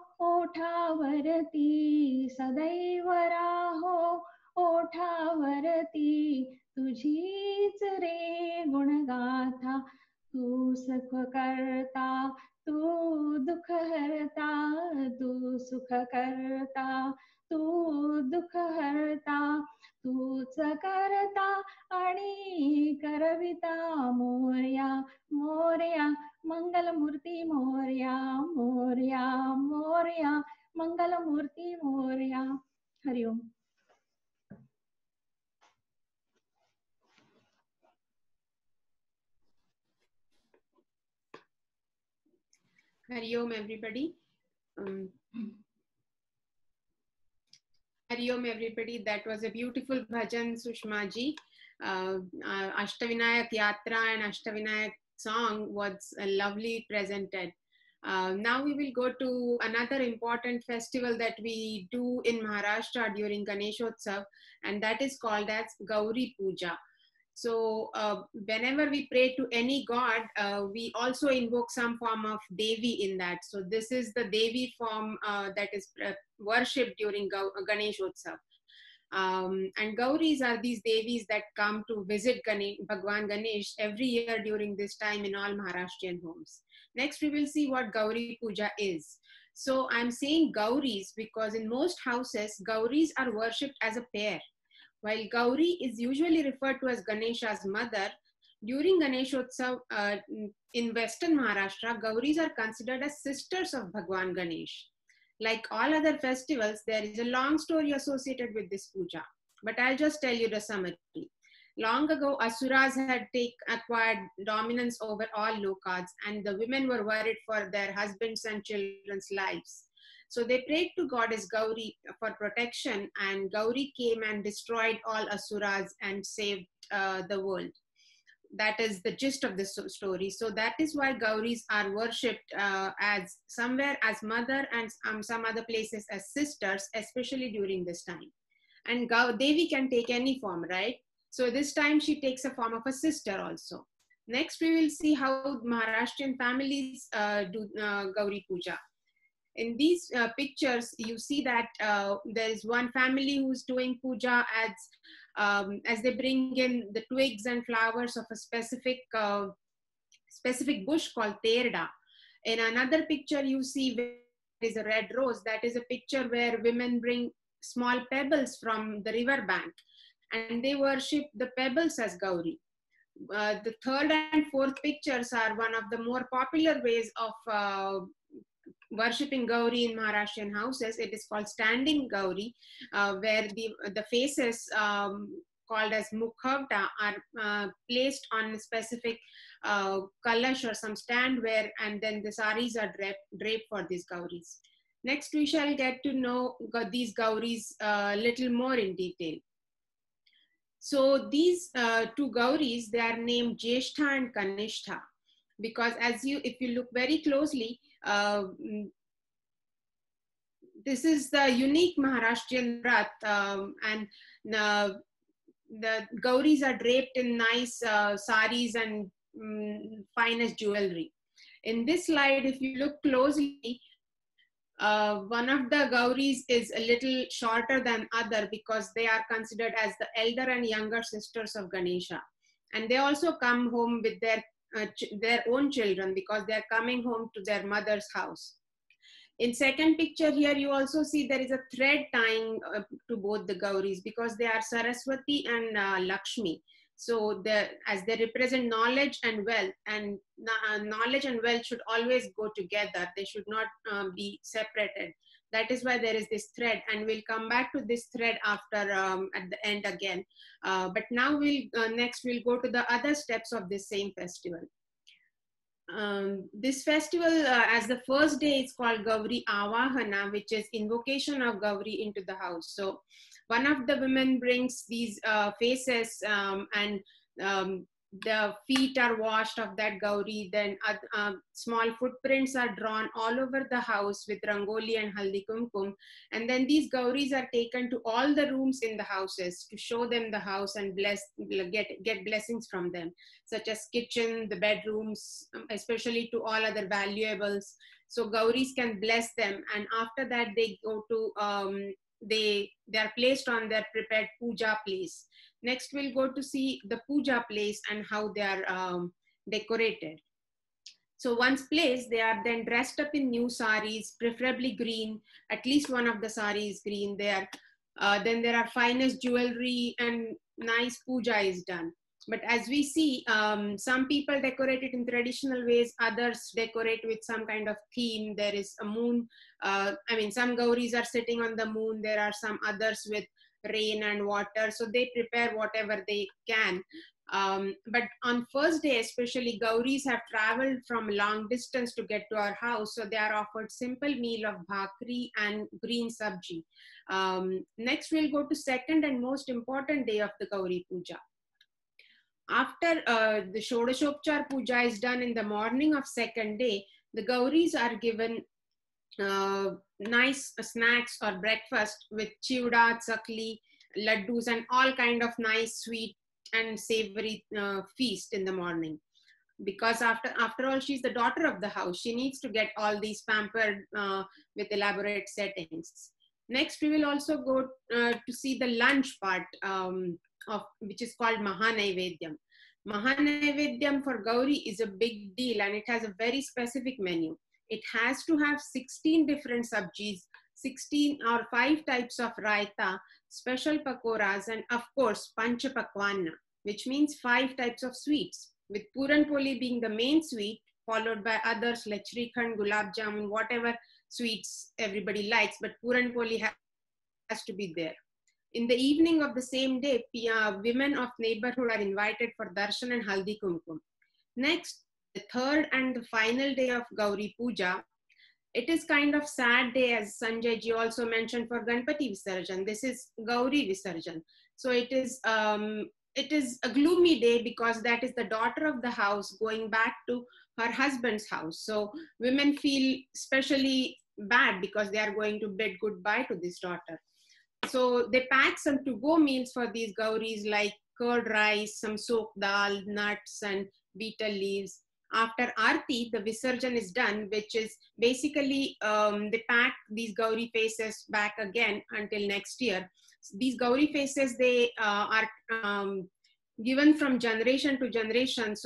ओठावरती सदैव राहो ओठावरती तुझीच रे गुणगाथा तू सुख करता तू दुख हरता तू सुख करता तू दुख हरता तूच करता आणि करविता Morya Morya Mangalmurti Morya Morya Morya Mangalmurti Morya. Hariom. Hari Om, everybody. Um, Hari Om, everybody. That was a beautiful bhajan, Sushma ji. Uh, uh, Ashtavinayak Yatra and Ashtavinayak song was uh, lovely presented. Uh, now we will go to another important festival that we do in Maharashtra during Ganeshotsav, and that is called as Gauri Puja. So uh, whenever we pray to any god, uh, we also invoke some form of Devi in that. So this is the Devi form uh, that is uh, worshipped during Ganeshotsav. Um, and Gauris are these Devis that come to visit Ganesh, Bhagwan Ganesh every year during this time in all Maharashtrian homes. Next, we will see what Gauri Puja is. So I'm saying Gauris because in most houses, Gauris are worshipped as a pair. While Gauri is usually referred to as Ganesha's mother, during Ganeshotsav uh, in Western Maharashtra, Gauris are considered as sisters of Bhagwan Ganesh. Like all other festivals, there is a long story associated with this puja, but I'll just tell you the summary. Long ago, Asuras had take, acquired dominance over all Lokas, and the women were worried for their husbands and children's lives. So they prayed to goddess Gauri for protection, and Gauri came and destroyed all Asuras and saved uh, the world. That is the gist of the story. So that is why Gauris are worshipped uh, as somewhere as mother and um, some other places as sisters, especially during this time. And Gau Devi can take any form, right? So this time she takes a form of a sister also. Next, we will see how Maharashtrian families uh, do uh, Gauri Puja. In these uh, pictures, you see that uh, there is one family who's doing puja as, um, as they bring in the twigs and flowers of a specific, uh, specific bush called terda. In another picture, you see is a red rose, that is a picture where women bring small pebbles from the river bank and they worship the pebbles as Gauri. Uh, the third and fourth pictures are one of the more popular ways of uh, worshipping Gauri in Maharashtrian houses. It is called standing Gauri, uh, where the, the faces um, called as mukhavta are uh, placed on a specific uh, kalash or some stand where, and then the saris are draped, draped for these Gauris. Next, we shall get to know these Gauris a uh, little more in detail. So these uh, two Gauris, they are named Jyeshtha and Kanishtha, because as you, if you look very closely, uh, this is the unique Maharashtrian Vrat, um, and uh, the Gauris are draped in nice uh, saris and um, finest jewelry. In this slide, if you look closely, uh, one of the Gauris is a little shorter than other because they are considered as the elder and younger sisters of Ganesha. And they also come home with their, uh, their own children because they are coming home to their mother's house. In second picture here, you also see there is a thread tying uh, to both the Gauris because they are Saraswati and uh, Lakshmi. So the, as they represent knowledge and wealth, and uh, knowledge and wealth should always go together. They should not uh, be separated. That is why there is this thread, and we'll come back to this thread after um, at the end again. Uh, but now we'll uh, next we'll go to the other steps of this same festival. Um, this festival, uh, as the first day, is called Gauri Avahana, which is invocation of Gauri into the house. So one of the women brings these uh, faces um, and um, the feet are washed of that Gauri. Then uh, uh, small footprints are drawn all over the house with Rangoli and Haldi Kumkum. And then these Gauris are taken to all the rooms in the houses to show them the house and bless, get, get blessings from them, such as kitchen, the bedrooms, especially to all other valuables. So Gauris can bless them. And after that, they go to, um, they, they are placed on their prepared puja place. Next, we'll go to see the puja place and how they are um, decorated. So once placed, they are then dressed up in new saris, preferably green. At least one of the saris is green there. Uh, then there are finest jewelry and nice puja is done. But as we see, um, some people decorate it in traditional ways, others decorate with some kind of theme. There is a moon. Uh, I mean, some Gauris are sitting on the moon. There are some others with rain and water. So they prepare whatever they can. Um, but on first day, especially, Gauris have traveled from long distance to get to our house. So they are offered simple meal of bhakri and green sabji. Um, next, we'll go to second and most important day of the Gauri Puja. After uh, the Shodashopchar Puja is done in the morning of second day, the Gauris are given uh, nice uh, snacks or breakfast with chiuda, chakli, laddus, and all kind of nice sweet and savory uh, feast in the morning. Because after, after all, she's the daughter of the house. She needs to get all these pampered uh, with elaborate settings. Next, we will also go uh, to see the lunch part, um, of which is called Mahanaivedyam. Mahanaivedyam for Gauri is a big deal and it has a very specific menu. It has to have sixteen different sabjis, sixteen or five types of raita, special pakoras, and of course pancha pakwana, which means five types of sweets, with Puran Poli being the main sweet, followed by others like Shrikhand, Gulab Jamun, whatever sweets everybody likes, but Puran Poli ha has to be there. In the evening of the same day, uh, women of neighborhood are invited for darshan and haldi kumkum. Next, the third and the final day of Gauri Puja, it is kind of sad day, as Sanjay ji also mentioned, for Ganpati Visarjan. This is Gauri Visarjan. So it is, um, it is a gloomy day because that is the daughter of the house going back to her husband's house. So women feel especially bad because they are going to bid goodbye to this daughter. So they pack some to-go meals for these Gauris like curd rice, some soaked dal, nuts, and betel leaves. After Aarti, the Visarjan is done, which is basically um, they pack these Gauri faces back again until next year. These Gauri faces, they uh, are um, given from generation to generation. So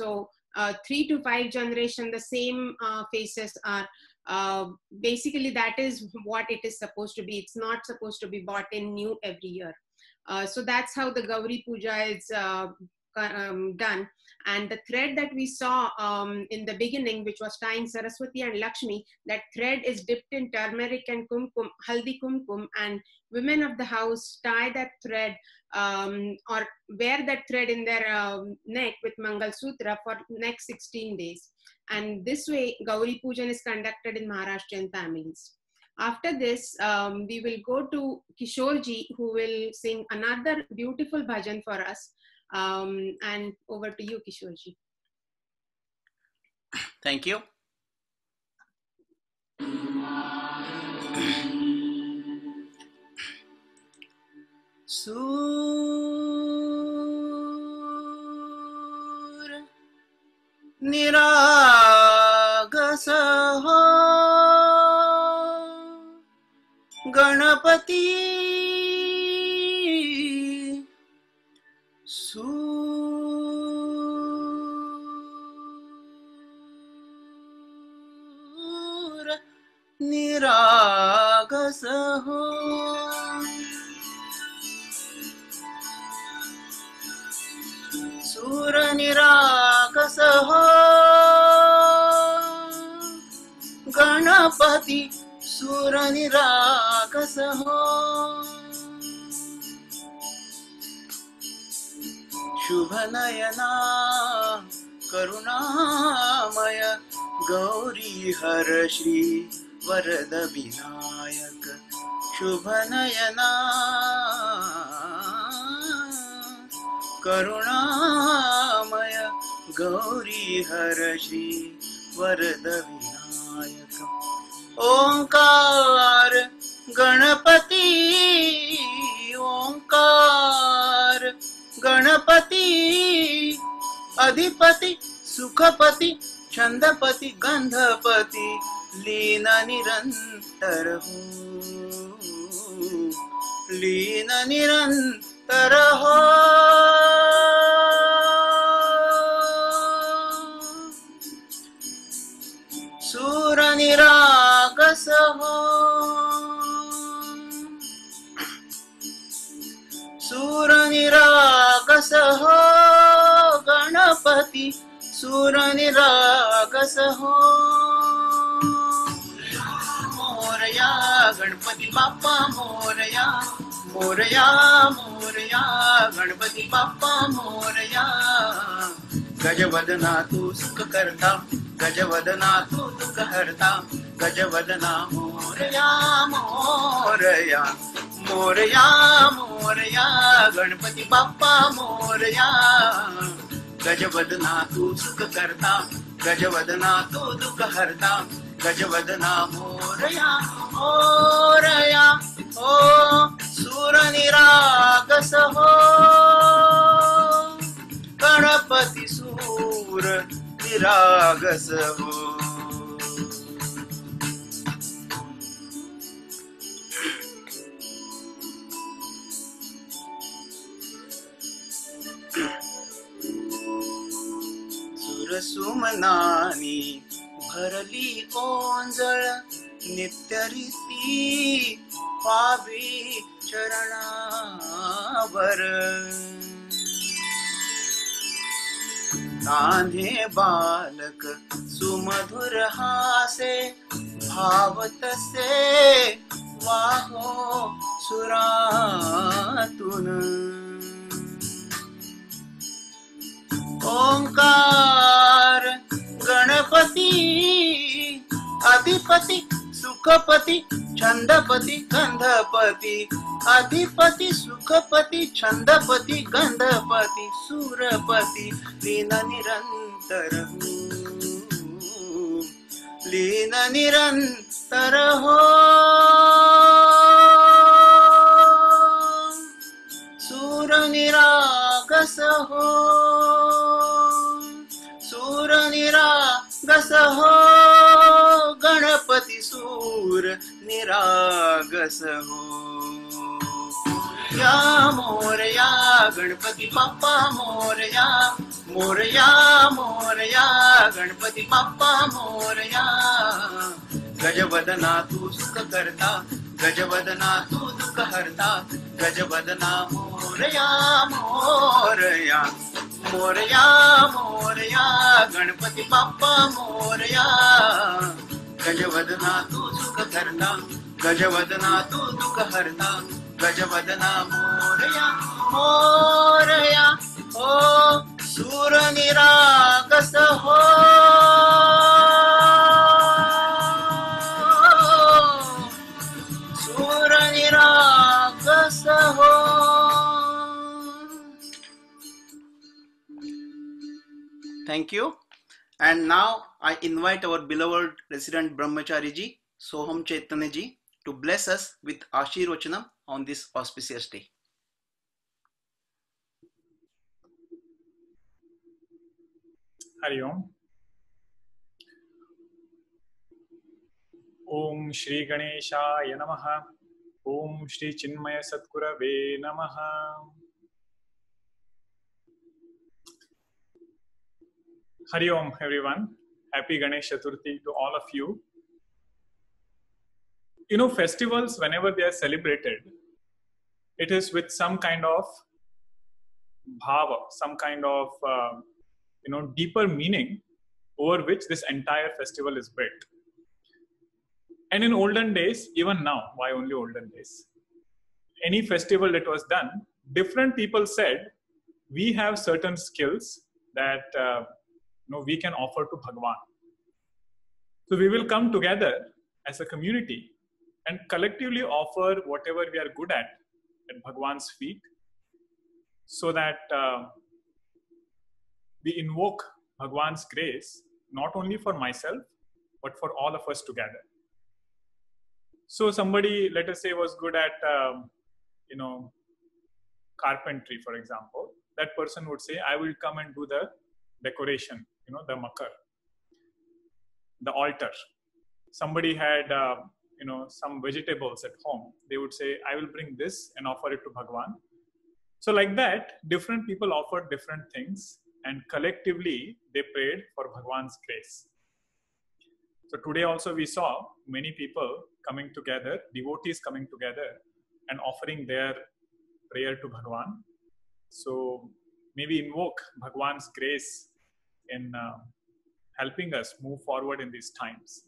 uh, three to five generation, the same uh, faces are, uh, basically that is what it is supposed to be. It's not supposed to be bought in new every year. Uh, so that's how the Gauri Puja is uh, um, done. And the thread that we saw um, in the beginning, which was tying Saraswati and Lakshmi, that thread is dipped in turmeric and kumkum, haldi kumkum, and women of the house tie that thread um, or wear that thread in their um, neck with Mangal Sutra for next sixteen days. And this way, Gauri Pujan is conducted in Maharashtrian families. After this, um, we will go to Kishorji, who will sing another beautiful bhajan for us. Um, and over to you, Kishorji. Thank you. Sur niragasaha Ganapati Sur niragasaho Sur niragasaho Ganapati Sur niragasaho Shubhanayana Karunamaya Gauri Hara Shri Varada Vinayaka Shubhanayana Karunamaya Gauri Hara Shri Varada Vinayaka Omkar Ganapati Omkar Ganapati Adhipati Sukhapati Chandapati Gandhapati Leena Nirantaraho Leena Nirantaraho Sura Niragasaho Sura Niragasaho Ganapati Sura Niragasaho Moraya Ganpati Bappa Moraya Moraya Moraya Ganpati Bappa Moraya Gajavadana tu sukha karta Gajavadana tu dukha harta Gajavadana Moraya Moraya Moraya Moraya Ganpati Bappa Moraya Gajavadana tu sukha karta Gajavadana tu dukha harta Gajavadana Moraya Moraya Oh Sura Niragasaho Ganapati Sura Niragasaho Sumnani भरली ओंजळ नित्य रीती पावी चरणावर नान्हे बालक सुमधुर हासे भावतसे वाहो सुरातून ओंकार गणपती अधिपति सुखपति छंदपति गंधपति अधिपति सुखपति छंदपति गंधपति सूरपति लीन निरंतर लीन निरंतर हो सूर निरागस हो सूर निरागस हो गणपति सूर निरागस हो या मोरया गणपति बाप्पा मोरया मोरया मोरया गणपती बाप्पा मोरया गजवदना तू सुख करता गजवदना तू दुःख हरता गजवदना मोरया मोरया मोरया मोरया गणपती बाप्पा मोरया गजवदना तू सुख करता गजवदना तू दुःख हरता गजवदना मोरया मोरया ओ सूर निरागस हो सूर निरागस हो. Thank you. And now I invite our beloved resident Brahmachari ji, Soham Chaitanya ji, to bless us with Ashirvachanam on this auspicious day. Hari Om. Om Shri Ganeshaya Namaha. Om Shri Chinmaya Satgurave Namaha. Hari Om, everyone. Happy Ganesh Chaturthi to all of you. You know, festivals, whenever they are celebrated, it is with some kind of bhava, some kind of, uh, you know, deeper meaning over which this entire festival is built. And in olden days, even now, why only olden days? Any festival that was done, different people said, we have certain skills that uh, you know, we can offer to Bhagwan. So we will come together as a community and collectively offer whatever we are good at at Bhagwan's feet, so that uh, we invoke Bhagwan's grace, not only for myself, but for all of us together. So somebody, let us say, was good at, um, you know, carpentry, for example. That person would say, I will come and do the decoration, you know, the makar, the altar. Somebody had, uh, you know, some vegetables at home. They would say, I will bring this and offer it to Bhagwan. So like that, different people offered different things, and collectively they prayed for Bhagwan's grace. So today also we saw many people coming together, devotees coming together and offering their prayer to Bhagwan. So maybe invoke Bhagwan's grace in uh, helping us move forward in these times.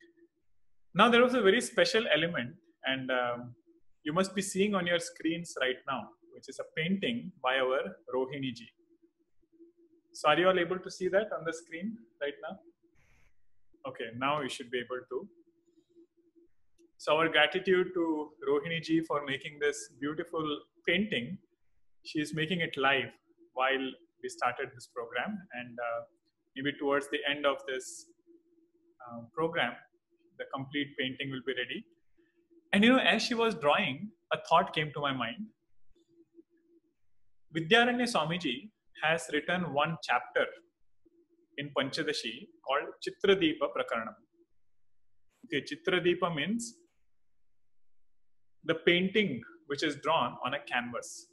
Now there was a very special element, and um, you must be seeing on your screens right now, which is a painting by our Rohini ji. So are you all able to see that on the screen right now? Okay, now you should be able to. So our gratitude to Rohini ji for making this beautiful painting. She is making it live while we started this program, and uh, maybe towards the end of this uh, program, the complete painting will be ready. And you know, as she was drawing, a thought came to my mind. Vidyaranya Swamiji has written one chapter in Panchadashi called Chitradeepa Prakaranam. Okay, Chitradeepa means the painting which is drawn on a canvas.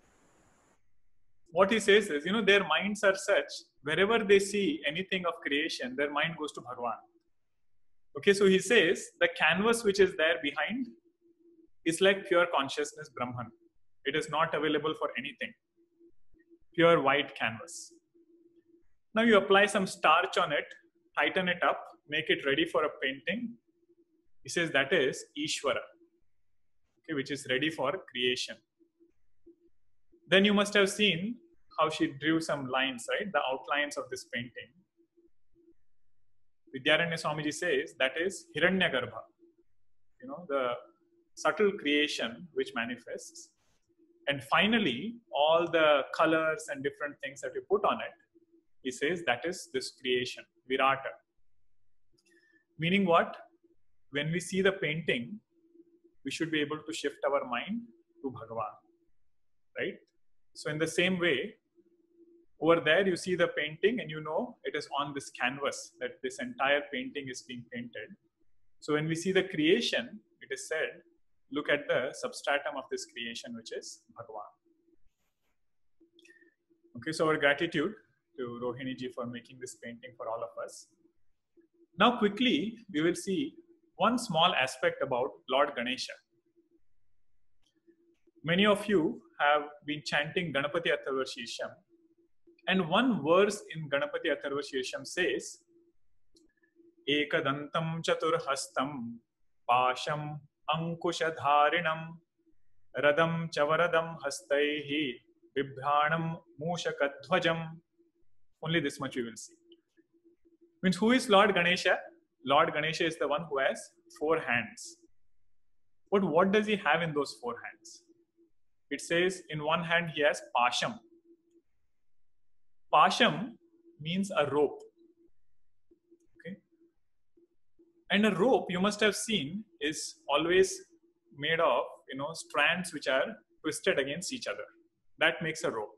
What he says is, you know, their minds are such, wherever they see anything of creation, their mind goes to Bhagwan. Okay, so he says, the canvas which is there behind is like pure consciousness Brahman. It is not available for anything. Pure white canvas. Now you apply some starch on it, tighten it up, make it ready for a painting. He says that is Ishvara, okay, which is ready for creation. Then you must have seen how she drew some lines, right? The outlines of this painting. Vidyaranya Swamiji says that is Hiranyagarbha, you know, the subtle creation which manifests. And finally, all the colors and different things that you put on it, he says that is this creation, Virata. Meaning what? When we see the painting, we should be able to shift our mind to Bhagavan, right? So in the same way, over there you see the painting and you know it is on this canvas that this entire painting is being painted. So when we see the creation, it is said, look at the substratum of this creation, which is Bhagavan. Okay, so our gratitude to Rohini ji for making this painting for all of us. Now quickly, we will see one small aspect about Lord Ganesha. Many of you have been chanting Ganapati Atharva Shirsham, and one verse in Ganapati Atharva Shirsham says, Ekadantam Chaturhastam Pasham Ankushadharinam Radam Chavaradam Hastaihi Bibhranam Mushakadhvajam. Only this much we will see. Means who is Lord Ganesha? Lord Ganesha is the one who has four hands. But what does he have in those four hands? It says in one hand he has Pasham. Pasham means a rope. Okay. And a rope, you must have seen, is always made of, you know, strands which are twisted against each other. That makes a rope.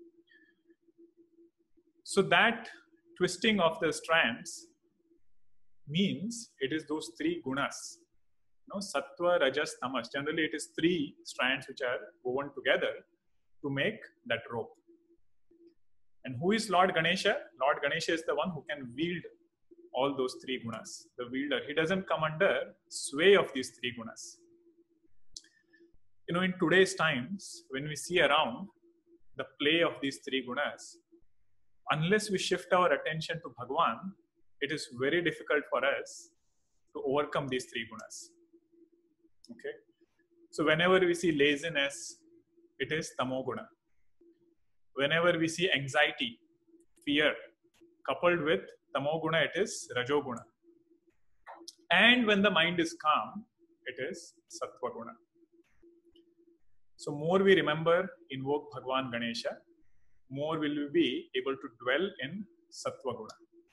So that twisting of the strands means it is those three gunas. No, Sattva, Rajas, Tamas. Generally, it is three strands which are woven together to make that rope. And who is Lord Ganesha? Lord Ganesha is the one who can wield all those three gunas. The wielder. He doesn't come under sway of these three gunas. You know, in today's times, when we see around the play of these three gunas, unless we shift our attention to Bhagwan, it is very difficult for us to overcome these three gunas. Okay. So whenever we see laziness, it is tamoguna. Whenever we see anxiety, fear, coupled with tamoguna, it is rajoguna. And when the mind is calm, it is sattvaguna. So more we remember, invoke Bhagwan Ganesha, more will we be able to dwell in sattvaguna.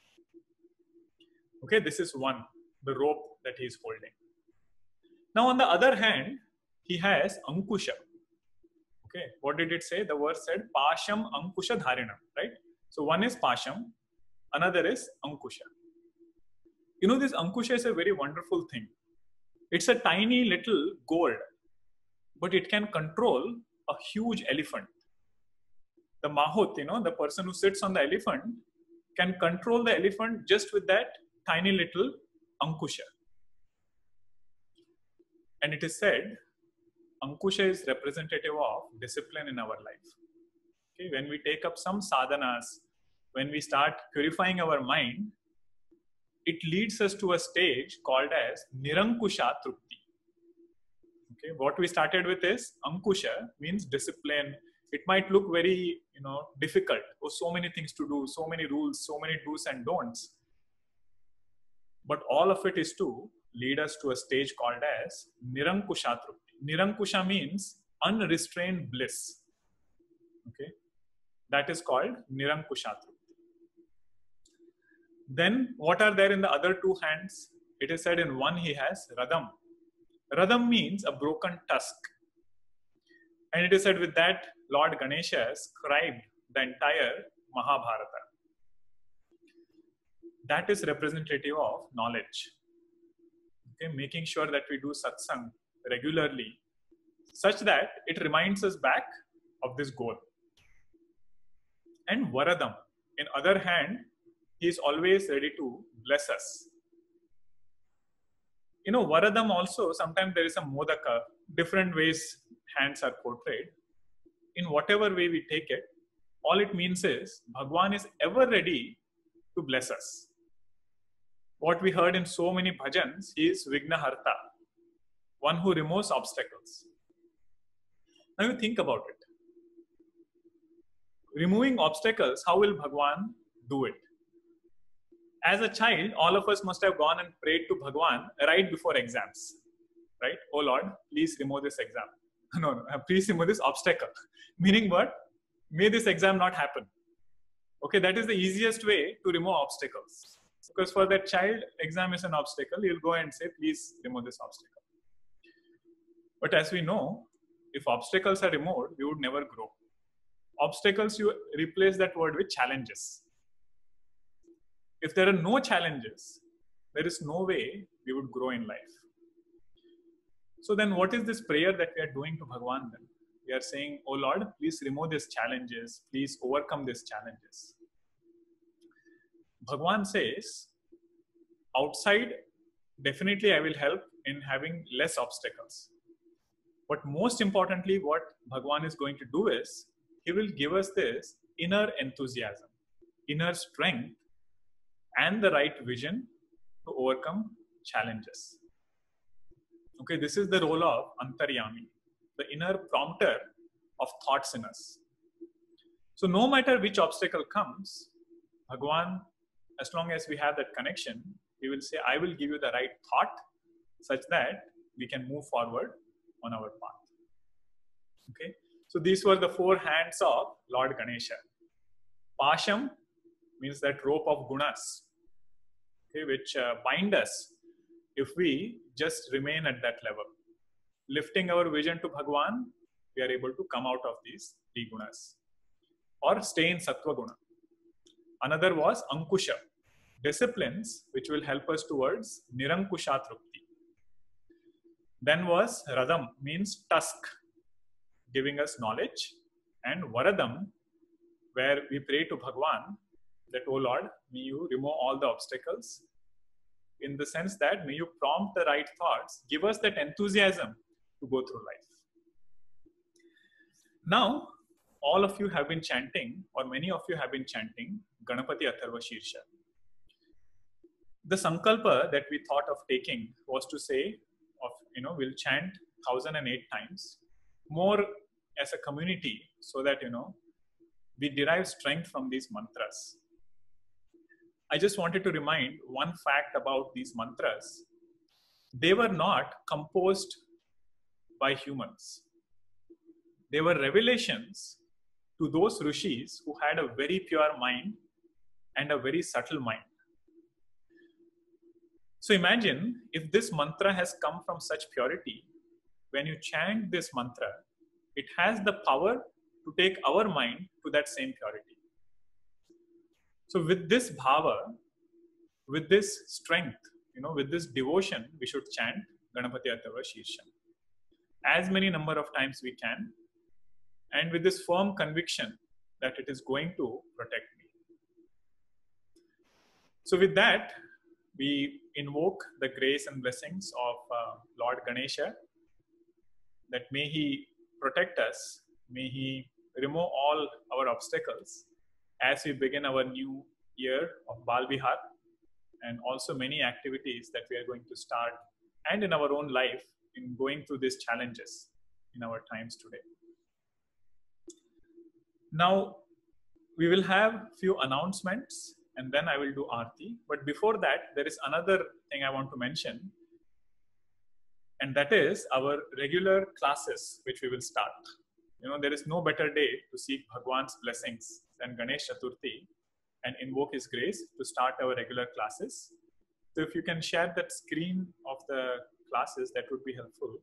Okay, this is one, the rope that he is holding. Now on the other hand, he has Ankusha. Okay, what did it say? The verse said, Pasham Ankusha Dharinam, right? So one is Pasham, another is Ankusha. You know, this Ankusha is a very wonderful thing. It's a tiny little gourd, but it can control a huge elephant. The Mahut, you know, the person who sits on the elephant, can control the elephant just with that tiny little Ankusha. And it is said, Ankusha is representative of discipline in our life. Okay, when we take up some sadhanas, when we start purifying our mind, it leads us to a stage called as Nirankusha Trupti. Okay, what we started with is Ankusha means discipline. It might look very, you know, difficult. Oh, so many things to do, so many rules, so many do's and don'ts. But all of it is to lead us to a stage called as Nirankusha Trupti. Nirankusha means unrestrained bliss. Okay, that is called Nirankusha Trupti. Then what are there in the other two hands? It is said in one he has Radam. Radam means a broken tusk. And it is said with that Lord Ganesha scribed the entire Mahabharata. That is representative of knowledge. Okay, making sure that we do satsang regularly such that it reminds us back of this goal. And Varadam, in other hand, he is always ready to bless us. You know, Varadam also, sometimes there is a modaka, different ways hands are portrayed. In whatever way we take it, all it means is Bhagwan is ever ready to bless us. What we heard in so many bhajans is Vignaharta, one who removes obstacles. Now you think about it. Removing obstacles, how will Bhagwan do it? As a child, all of us must have gone and prayed to Bhagwan right before exams. Right? Oh Lord, please remove this exam. No, no, please remove this obstacle. Meaning what? May this exam not happen. Okay, that is the easiest way to remove obstacles. Because for that child, exam is an obstacle. He'll go and say, please remove this obstacle. But as we know, if obstacles are removed, we would never grow. Obstacles, you replace that word with challenges. If there are no challenges, there is no way we would grow in life. So then what is this prayer that we are doing to Bhagwan then? We are saying, oh Lord, please remove these challenges. Please overcome these challenges. Bhagwan says, outside, definitely I will help in having less obstacles. But most importantly, what Bhagwan is going to do is, he will give us this inner enthusiasm, inner strength, and the right vision to overcome challenges. Okay, this is the role of Antaryami, the inner prompter of thoughts in us. So no matter which obstacle comes, Bhagwan, as long as we have that connection, he will say, I will give you the right thought such that we can move forward on our path. Okay, so these were the four hands of Lord Ganesha. Pasham means that rope of gunas, okay, which uh, bind us if we just remain at that level. Lifting our vision to Bhagwan, we are able to come out of these three gunas or stay in Sattva Guna. Another was Ankusha, disciplines which will help us towards Nirankusha Trupti. Then was Radam, means tusk, giving us knowledge, and Varadam, where we pray to Bhagwan that, oh Lord, may you remove all the obstacles, in the sense that may you prompt the right thoughts, give us that enthusiasm to go through life. Now, all of you have been chanting, or many of you have been chanting Ganapati Atharva Shirsha. The sankalpa that we thought of taking was to say, of you know, we'll chant one thousand eight times, more as a community, so that you know we derive strength from these mantras. I just wanted to remind one fact about these mantras. They were not composed by humans. They were revelations to those rishis who had a very pure mind and a very subtle mind. So imagine if this mantra has come from such purity, when you chant this mantra, it has the power to take our mind to that same purity. So with this bhava, with this strength, you know, with this devotion, we should chant Ganapati Atharva Shirsha as many number of times we can, and with this firm conviction that it is going to protect me. So with that, we invoke the grace and blessings of uh, Lord Ganesha, that may he protect us, may he remove all our obstacles as we begin our new year of Bal Vihar, and also many activities that we are going to start, and in our own life in going through these challenges in our times today. Now, we will have few announcements, and then I will do Aarti. But before that, there is another thing I want to mention, and that is our regular classes, which we will start. You know, there is no better day to seek Bhagwan's blessings than Ganesh Chaturthi and invoke his grace to start our regular classes. So if you can share that screen of the classes, that would be helpful.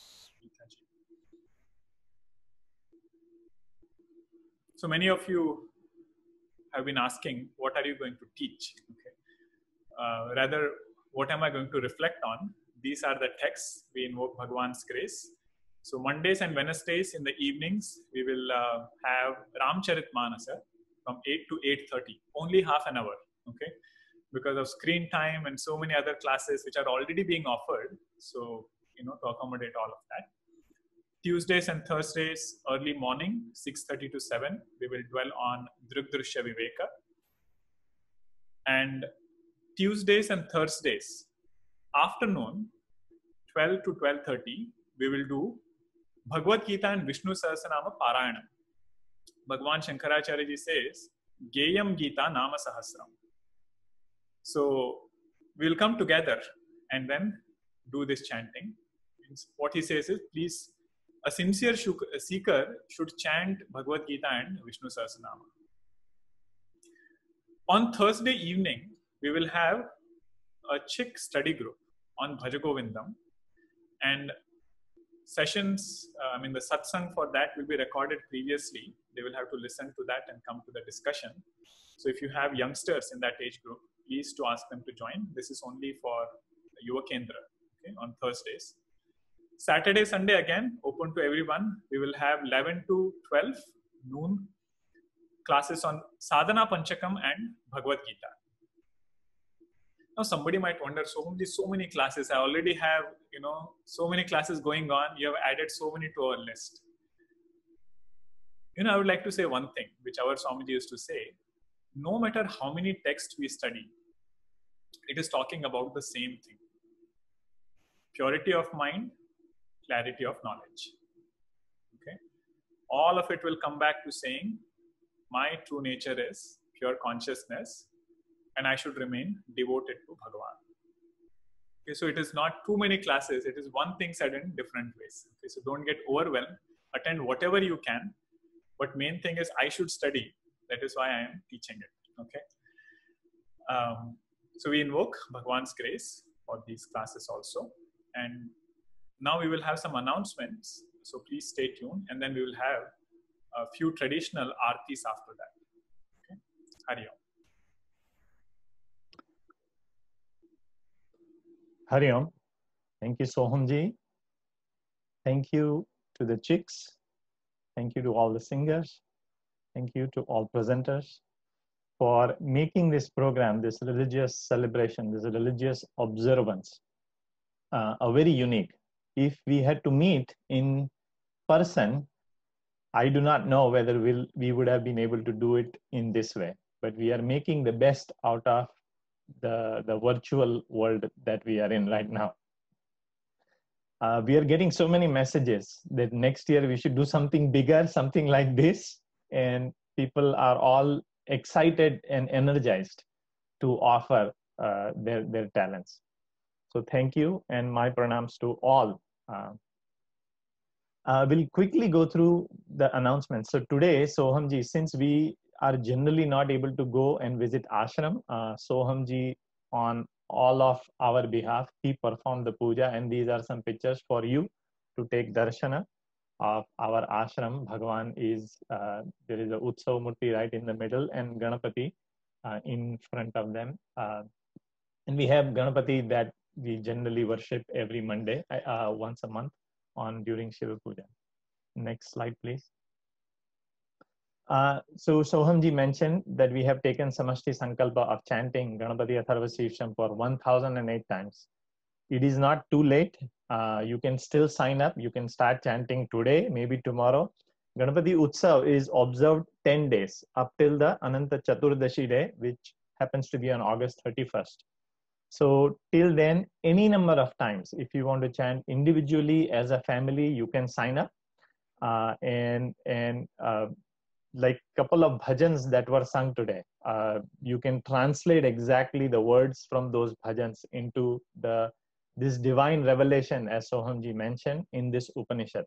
So many of you have been asking, what are you going to teach? Okay. Uh, rather, what am I going to reflect on? These are the texts. We invoke Bhagwan's grace. So Mondays and Wednesdays in the evenings, we will uh, have Ramcharitmanasa from eight to eight thirty, only half an hour, okay? Because of screen time and so many other classes which are already being offered. So, you know, to accommodate all of that. Tuesdays and Thursdays, early morning, six thirty to seven, we will dwell on Drugdrishya Viveka. And Tuesdays and Thursdays, afternoon, twelve to twelve thirty, we will do Bhagavad Gita and Vishnu Sahasranama Parayanam. Bhagwan Shankaracharya ji says, Geyam Gita Nama Sahasram. So we'll come together and then do this chanting. What he says is, please, a sincere seeker should chant Bhagavad Gita and Vishnu Sahasranama. On Thursday evening, we will have a chick study group on Bhajagovindam, and sessions, uh, I mean the satsang for that will be recorded previously. They will have to listen to that and come to the discussion. So if you have youngsters in that age group, please to ask them to join. This is only for Yuva Kendra, okay, on Thursdays. Saturday, Sunday again, open to everyone. We will have eleven to twelve noon classes on Sadhana Panchakam and Bhagavad Gita. Now somebody might wonder, so these so many classes, I already have, you know, so many classes going on. You have added so many to our list. You know, I would like to say one thing, which our Swamiji used to say: no matter how many texts we study, it is talking about the same thing. Purity of mind, clarity of knowledge. Okay, all of it will come back to saying, my true nature is pure consciousness, and I should remain devoted to Bhagavan. Okay, so it is not too many classes, it is one thing said in different ways. Okay, so don't get overwhelmed, attend whatever you can, but main thing is I should study. That is why I am teaching it. Okay. Um, so we invoke Bhagavan's grace for these classes also. And now we will have some announcements. So please stay tuned, and then we will have a few traditional aartis after that. Okay. Hari Om. Hari Om. Thank you, Sohamji. Thank you to the chicks. Thank you to all the singers. Thank you to all presenters for making this program, this religious celebration, this religious observance, uh, a very unique. If we had to meet in person, I do not know whether we'll, we would have been able to do it in this way, but we are making the best out of the, the virtual world that we are in right now. Uh, we are getting so many messages that next year we should do something bigger, something like this. And people are all excited and energized to offer uh, their, their talents. So thank you, and my pranams to all. Uh, uh, we'll quickly go through the announcements. So today, Sohamji, since we are generally not able to go and visit ashram, uh, Sohamji on all of our behalf, he performed the puja, and these are some pictures for you to take darshana of our ashram. Bhagavan is, uh, there is a Utsav Murti right in the middle, and Ganapati uh, in front of them. Uh, and we have Ganapati that we generally worship every Monday, uh, once a month on during Shiva Puja. Next slide, please. Uh, so Sohamji mentioned that we have taken Samashti Sankalpa of chanting Ganapati Atharva Shivsham for one thousand eight times. It is not too late. Uh, you can still sign up. You can start chanting today, maybe tomorrow. Ganapati Utsav is observed ten days up till the Ananta Chaturdashi day, which happens to be on August thirty-first. So till then, any number of times, if you want to chant individually as a family, you can sign up. Uh, and and uh, like couple of bhajans that were sung today, uh, you can translate exactly the words from those bhajans into the this divine revelation, as Sohamji mentioned in this Upanishad.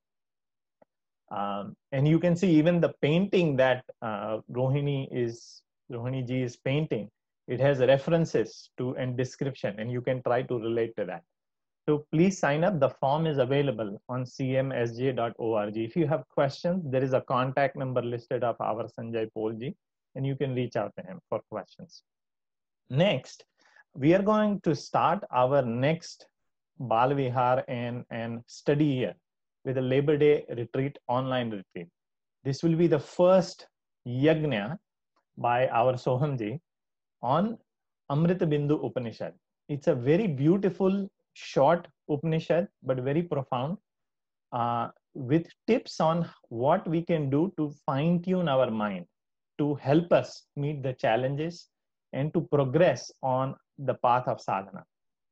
Um, and you can see even the painting that uh, Rohini is Rohini ji is painting. It has references to and description, and you can try to relate to that. So please sign up. The form is available on c m s j dot org. If you have questions, there is a contact number listed of our Sanjay Polji, and you can reach out to him for questions. Next, we are going to start our next Bal Vihar and, and study year with a Labor Day retreat, online retreat. This will be the first yajna by our Sohamji on Amrita Bindu Upanishad. It's a very beautiful, short Upanishad, but very profound, uh, with tips on what we can do to fine-tune our mind, to help us meet the challenges and to progress on the path of sadhana.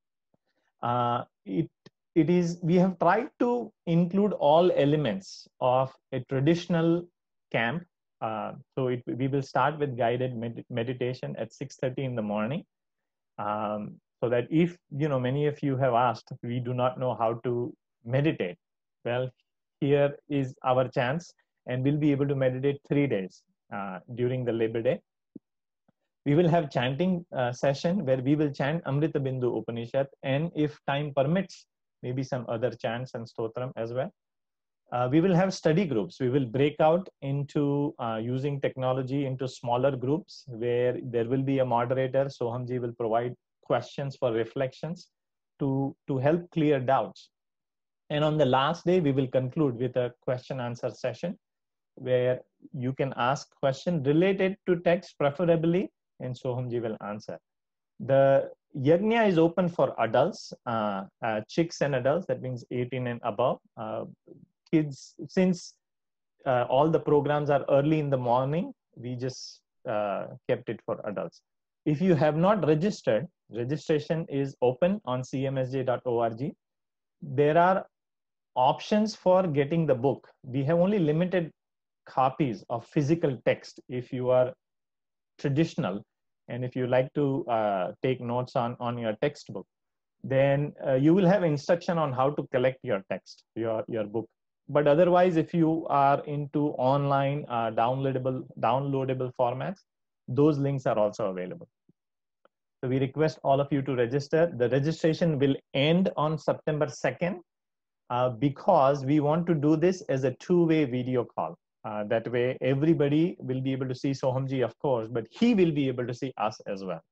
Uh, it, it is, we have tried to include all elements of a traditional camp. Uh, so it, we will start with guided med meditation at six thirty in the morning. Um, so that if, you know, many of you have asked, we do not know how to meditate. Well, here is our chance, and we'll be able to meditate three days uh, during the Labor Day. We will have chanting uh, session where we will chant Amrita Bindu Upanishad, and if time permits, maybe some other chants and stotram as well. Uh, we will have study groups. We will break out into uh, using technology into smaller groups where there will be a moderator. Sohamji will provide questions for reflections to, to help clear doubts. And on the last day, we will conclude with a question answer session where you can ask questions related to text preferably, and Sohamji will answer. The Yajna is open for adults, uh, uh, chicks and adults, that means eighteen and above. Uh, kids, since uh, all the programs are early in the morning, we just uh, kept it for adults. If you have not registered, registration is open on c m s j dot org. There are options for getting the book. We have only limited copies of physical text if you are traditional. And if you like to uh, take notes on, on your textbook, then uh, you will have instruction on how to collect your text, your, your book. But otherwise, if you are into online uh, downloadable, downloadable formats, those links are also available. So we request all of you to register. The registration will end on September second uh, because we want to do this as a two-way video call. Uh, that way, everybody will be able to see Sohamji, of course, but he will be able to see us as well.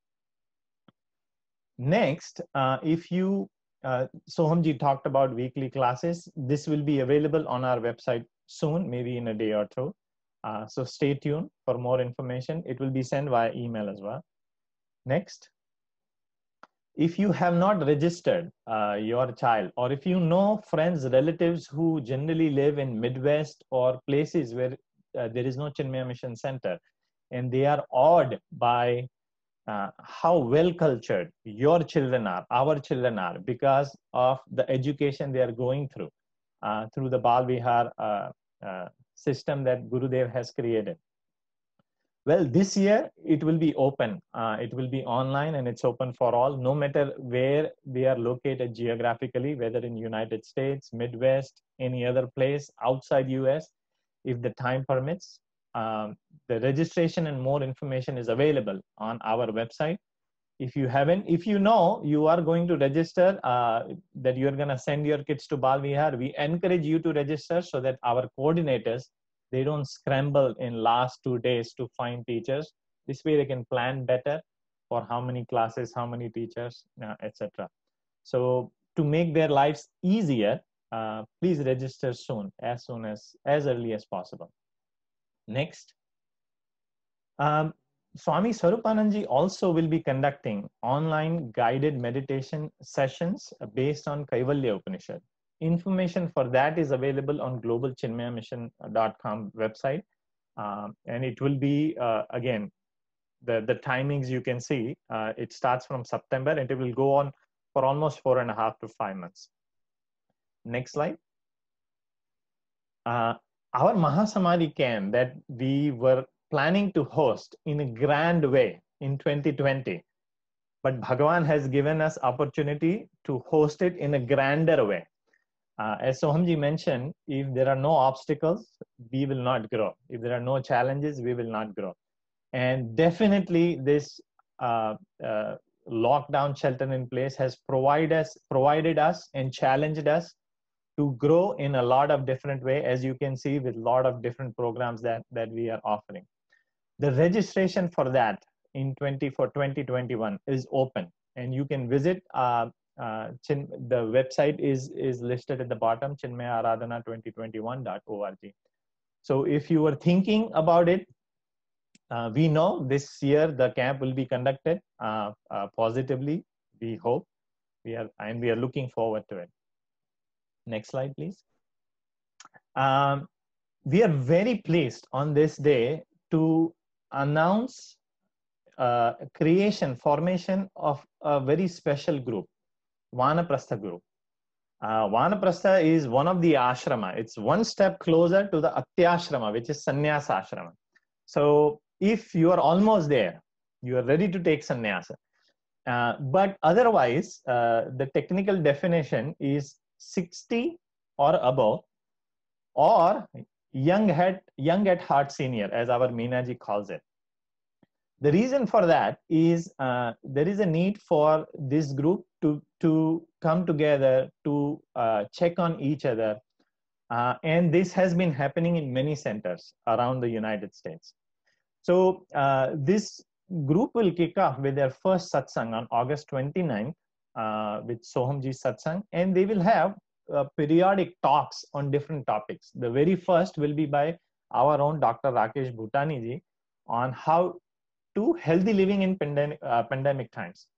Next, uh, if you, uh, Sohamji talked about weekly classes. This will be available on our website soon, maybe in a day or two. Uh, so stay tuned for more information. It will be sent via email as well. Next. If you have not registered uh, your child, or if you know friends, relatives who generally live in Midwest or places where uh, there is no Chinmaya Mission Center, and they are awed by uh, how well cultured your children are, our children are, because of the education they are going through, uh, through the Bal Vihar uh, uh, system that Gurudev has created. Well, this year it will be open. Uh, it will be online and it's open for all, no matter where they are located geographically, whether in United States, Midwest, any other place outside U S, if the time permits. Um, the registration and more information is available on our website. If you haven't, if you know you are going to register, uh, that you're going to send your kids to Bal Vihar, we encourage you to register so that our coordinators, they don't scramble in last two days to find teachers. This way they can plan better for how many classes, how many teachers, uh, et cetera. So to make their lives easier, uh, please register soon, as soon as, as early as possible. Next. Um, Swami Swarupananji also will be conducting online guided meditation sessions based on Kaivalya Upanishad. Information for that is available on global chinmaya mission dot com website. Um, and it will be, uh, again, the, the timings you can see, uh, it starts from September and it will go on for almost four and a half to five months. Next slide. Uh, our Mahasamadhi camp that we were planning to host in a grand way in twenty twenty, but Bhagavan has given us opportunity to host it in a grander way. Uh, as Sohamji mentioned, if there are no obstacles, we will not grow. If there are no challenges, we will not grow. And definitely this uh, uh, lockdown shelter in place has provide us, provided us and challenged us to grow in a lot of different ways, as you can see with a lot of different programs that, that we are offering. The registration for that in twenty for twenty twenty-one is open, and you can visit uh, uh, Chin, the website is, is listed at the bottom, chinmaya aradhana twenty twenty-one dot org. So if you were thinking about it, uh, we know this year the camp will be conducted uh, uh, positively, we hope, we are, and we are looking forward to it. Next slide, please. Um, we are very pleased on this day to announce uh, creation, formation of a very special group, Vanaprastha group. Uh, Vanaprastha is one of the ashrama. It's one step closer to the Atyashrama, which is Sannyasa ashrama. So if you are almost there, you are ready to take sannyasa. Uh, but otherwise, uh, the technical definition is sixty or above, or young at, young at heart senior, as our Meenaji calls it. The reason for that is uh, there is a need for this group to, to come together to uh, check on each other. Uh, and this has been happening in many centers around the United States. So uh, this group will kick off with their first satsang on August twenty-ninth uh, with Sohamji satsang, and they will have uh, periodic talks on different topics. The very first will be by our own Doctor Rakesh Bhutani ji on how to healthy living in pandemic, uh, pandemic times.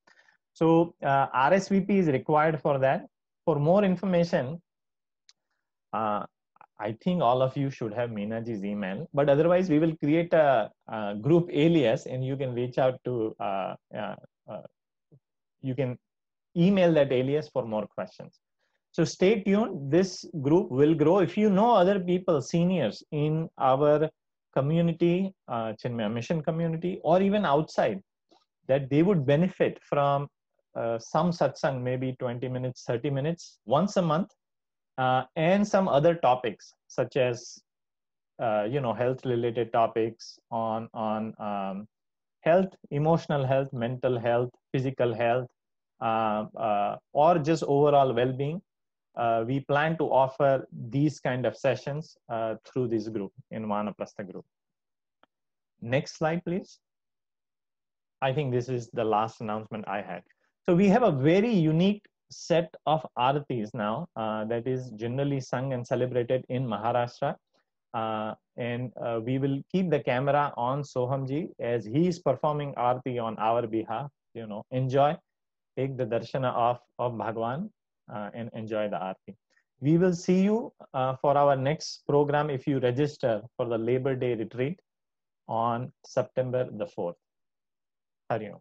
So uh, R S V P is required for that. For more information, uh, I think all of you should have Meenaji's email, but otherwise we will create a, a group alias and you can reach out to, uh, uh, uh, you can email that alias for more questions. So stay tuned, this group will grow. If you know other people, seniors in our community, uh, Chinmaya Mission community, or even outside, that they would benefit from uh, some satsang, maybe twenty minutes, thirty minutes, once a month, uh, and some other topics such as, uh, you know, health related topics on, on um, health, emotional health, mental health, physical health, uh, uh, or just overall well-being. Uh, we plan to offer these kind of sessions uh, through this group, in Vanaprastha group. Next slide, please. I think this is the last announcement I had. So we have a very unique set of aartis now uh, that is generally sung and celebrated in Maharashtra. Uh, and uh, we will keep the camera on Sohamji as he is performing aarti on our behalf. You know, enjoy, take the darshana of, of Bhagwan uh, and enjoy the aarti. We will see you uh, for our next program if you register for the Labor Day retreat on September the fourth. Hari Om.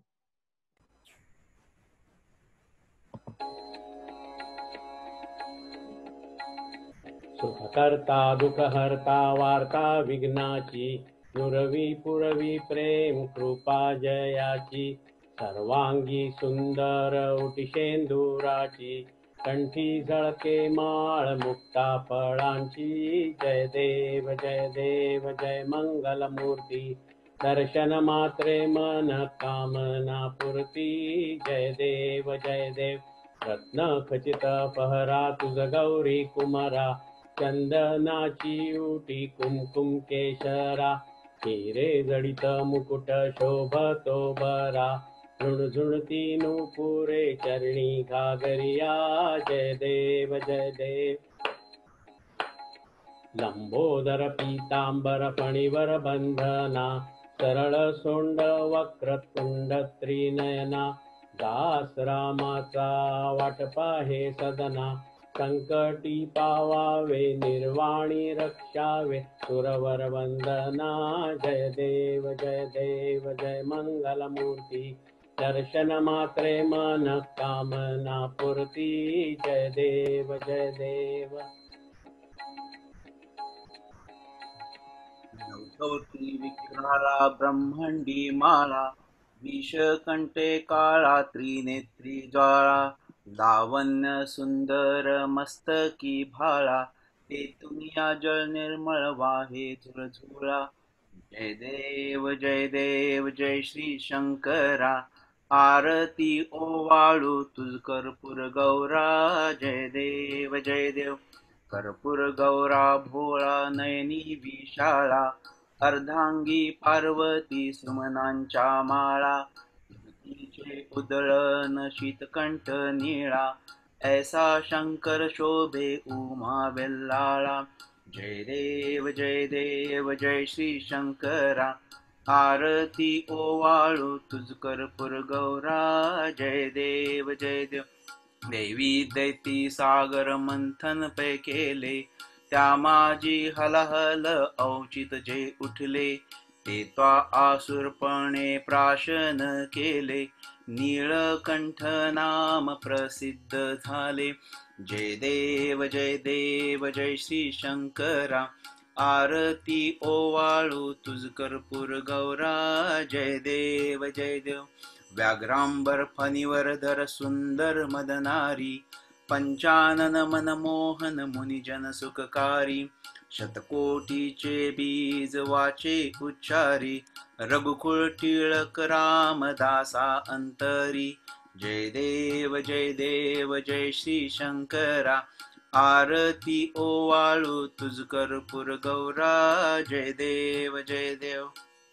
सुखकर्ता दुःखहर्ता वार्ता विघ्नाची नुरवी पुरवी प्रेम कृपा जयाची सर्वांगी सुंदर उटिशेंदुराची कंठी झळके माळ मुक्ता फळांची जय देव जय देव जय मंगल मूर्ती दर्शन मात्रे मन कामना पूर्ती जय देव जय देव रत्न खचित पहरा तुझ गौरी कुमारा चंदनाची उटी कुमकुम केशरा हिरे जडित मुकुट शोभतो बरा झुणझुणती नूपुरे चरणी घागरिया जय देव जय देव लंबोदर पीतांबर फणीवर बंधना सरळ सोंड वक्रतुंड त्रिनयना दास रामाचा वाटपा हे सदना संकटी पावावे निर्वाणी रक्षावे सुरवर वंदना जय देव जय देव जय मंगल मूर्ती दर्शन मात्रे मन कामना पूर्ती जय देव जय देव गौरी विक्राला ब्रह्मंडी माला विषकंठे काळा त्रिनेत्री ज्वाळा लावण्य सुंदर मस्तकी भाळा ते तुमिया जल निर्मळ वाहे झुळझुळा जय देव जय देव जय श्री शंकरा आरती ओवाळू तुझ कर्पूर गौरा जय देव जय देव कर्पूर गौरा भोळा नयनी विशाळा अर्धांगी पार्वती सुमनांच्या माळा तुझे उदळन शीतकंठ निळा ऐसा शंकर शोभे उमा बेल्लाळा जय देव जय देव जय श्री शंकरा आरती ओवाळू तुझ कर्पूर गौरा जय देव जय देव देवी दैती सागर मंथन पै केले त्या माझी हलहल औचित जे उठले ते त्वा आसुरपणे प्राशन केले नीळकंठ नाम प्रसिद्ध झाले जय देव जय देव जय श्री शंकरा आरती ओवाळू तुझ कर्पूर गौरा जय देव जय देव व्याघ्रांबर फणीवर धर सुंदर मदनारी पंचानन मनमोहन मुनिजन सुखकारी शतकोटीचे बीज वाचे उच्चारी रघुकुळ टिळक रामदासा अंतरी जय देव जय देव जय श्री शंकरा आरती ओवाळू तुझ कर्पूर गौरा जय देव जय देव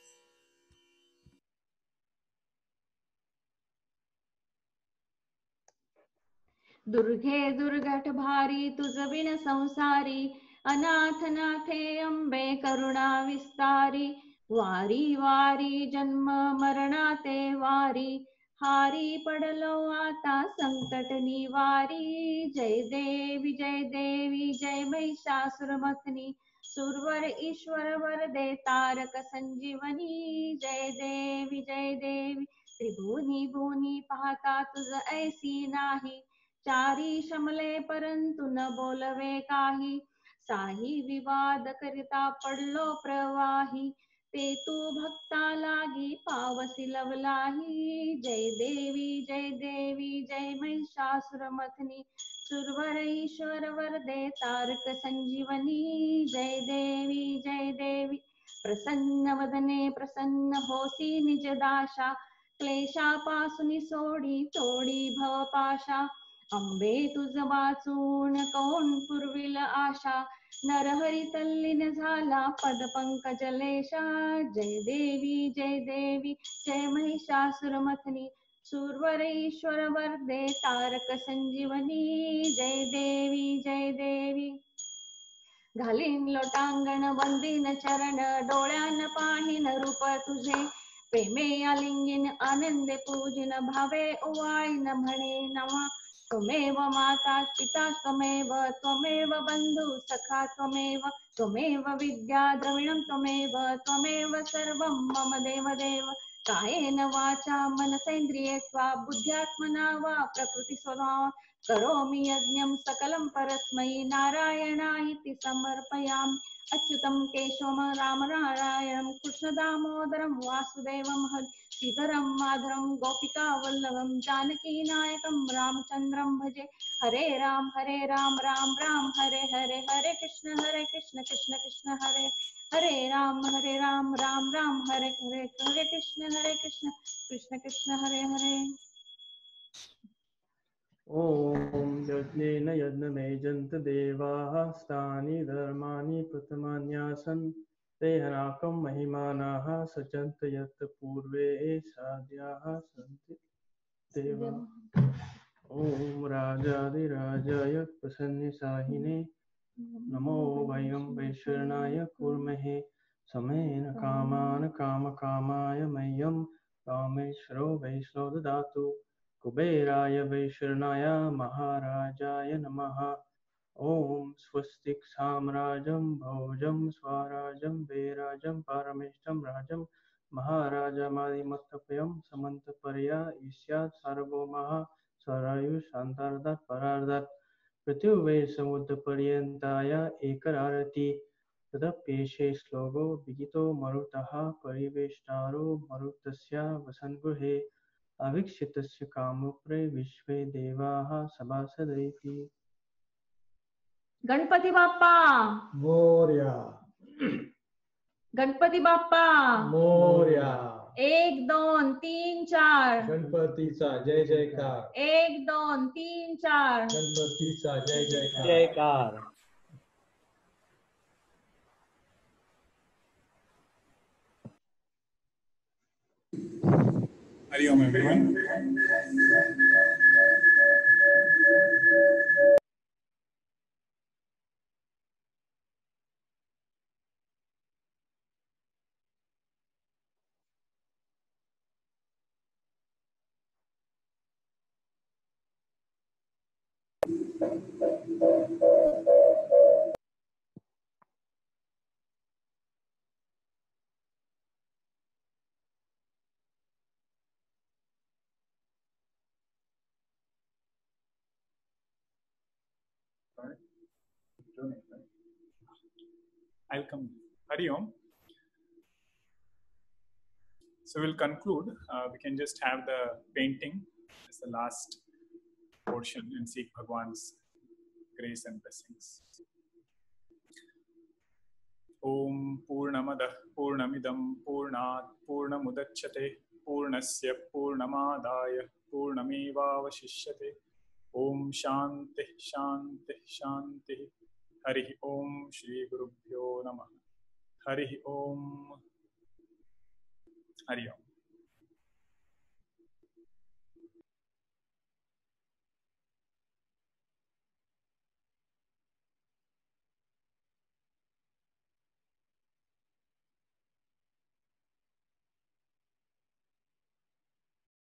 दुर्गे दुर्घट भारी तुझ विन संसारी अनाथ नाथे अंबे करुणा विस्तारी वारी वारी जन्म मरणाते वारी हारी पडलो आता संकट निवारी. जय देवी जय देवी जय महिषासुरमर्दिनी. सुरवर ईश्वर वरदे तारक संजीवनी. जय देवी जय देवी त्रिभुवनी भुवनी पाहता तुझ ऐसी नाही. चारी शमले परंतु न बोलवे काही. साही विवाद करिता पडलो प्रवाही. ते तू भक्ता लागी पावसी लवलाही. जय देवी जय देवी जय महिषासुरमर्दिनी. सुरवर ईश्वर वरदे तारक संजीवनी. जय देवी जय देवी प्रसन्न वदने प्रसन्न होसी निज दाशा. क्लेशापासून सोडी तोडी भवपाशा. अंबे तुझ वाचून कोण पुरविल आशा. नरहरी तल्लीन झाला पद पंकज लेशा. जय देवी जय देवी जय महिषासुरमर्दिनी. सुरवर ईश्वर वरदे तारक संजीवनी. जय देवी जय देवी घालीन लोटांगण वंदीन चरण. डोळ्यान पाहीन रूप तुझे. प्रेमे आलिंगीन आनंदे पूजिन. भावे ओवाळीन म्हणे नवा. त्वमेव माता पिता त्वमेव. त्वमेव बंधु सखा त्वमेव. त्वमेव विद्या द्रविणं त्वमेव. त्वमेव सर्वं मम देव देव. कायेन वाचा मनसेन्द्रिये स्वा. बुद्ध्यात्मना वा प्रकृति स्वभाव. करोमि यज्ञं सकलं परस्मै. नारायणायिति समर्पयामि. अच्युतं केशवं राम नारायणं कृष्ण दामोदरं वासुदेवं हरि. श्रीधरं माधवं गोपिका वल्लभं. जानकी नायकं रामचंद्रं भजे. हरे राम हरे राम राम राम हरे हरे. हरे कृष्ण हरे कृष्ण कृष्ण कृष्ण हरे हरे. राम हरे राम राम राम हरे हरे. हरे कृष्ण हरे कृष्ण कृष्ण कृष्ण हरे हरे. ओम यज्ञेन यज्ञमेजन्त देवाः. स्थानि धर्माणि प्रथमान्यासन्. तेहनाकं महिमानाः सचन्त यत् पूर्वे साध्याः सन्ति देवा. ओम राजाधिराजाय प्रसन्नसाहिने. नमो वयं वैश्वरणाय कुर्महे. समेन कामान् कामकामाय मह्यं. कामेश्वरो वैष्णो ददातु. कुबेराय वैश्वरणाय महाराजाय नमः. ओम स्वस्तिक साम्राज्यं भोजं स्वराज्यं वैराज्यं परमेष्ठं राज्यं. महाराजमादिमस्तभयं समन्तपर्या ईस्यात् सार्वभौमः. स्वरायु शान्तार्धात् परार्धात्. पृथिवी समुद्रपर्यन्ताय एकरारति. तदप्येषे श्लोको विगितो मरुतः. परिवेष्टारो मरुतस्य वसन्गृहे. अवीक्षितस्य कामोपरि विश्वे देवाः सभासदैति. गणपती बाप्पा मोरया. गणपती बाप्पा मोरया. एक दोन तीन चार. गणपतीचा जय जयकार. एक दोन तीन चार. गणपतीचा जय जयकार. जयकार. Hari Om everyone. I'll come. Hari Om. So we'll conclude. Uh, we can just have the painting as the last portion and seek Bhagwan's grace and blessings. Om Purnamadah Purnamidam Purnat Purnamudachyate Purnasya Purnamadaya Purnamevavashishyate. Om Shanti Shanti Shanti. Hari Om Shri Gurubhyo Namah. Hari Om. Hari Om.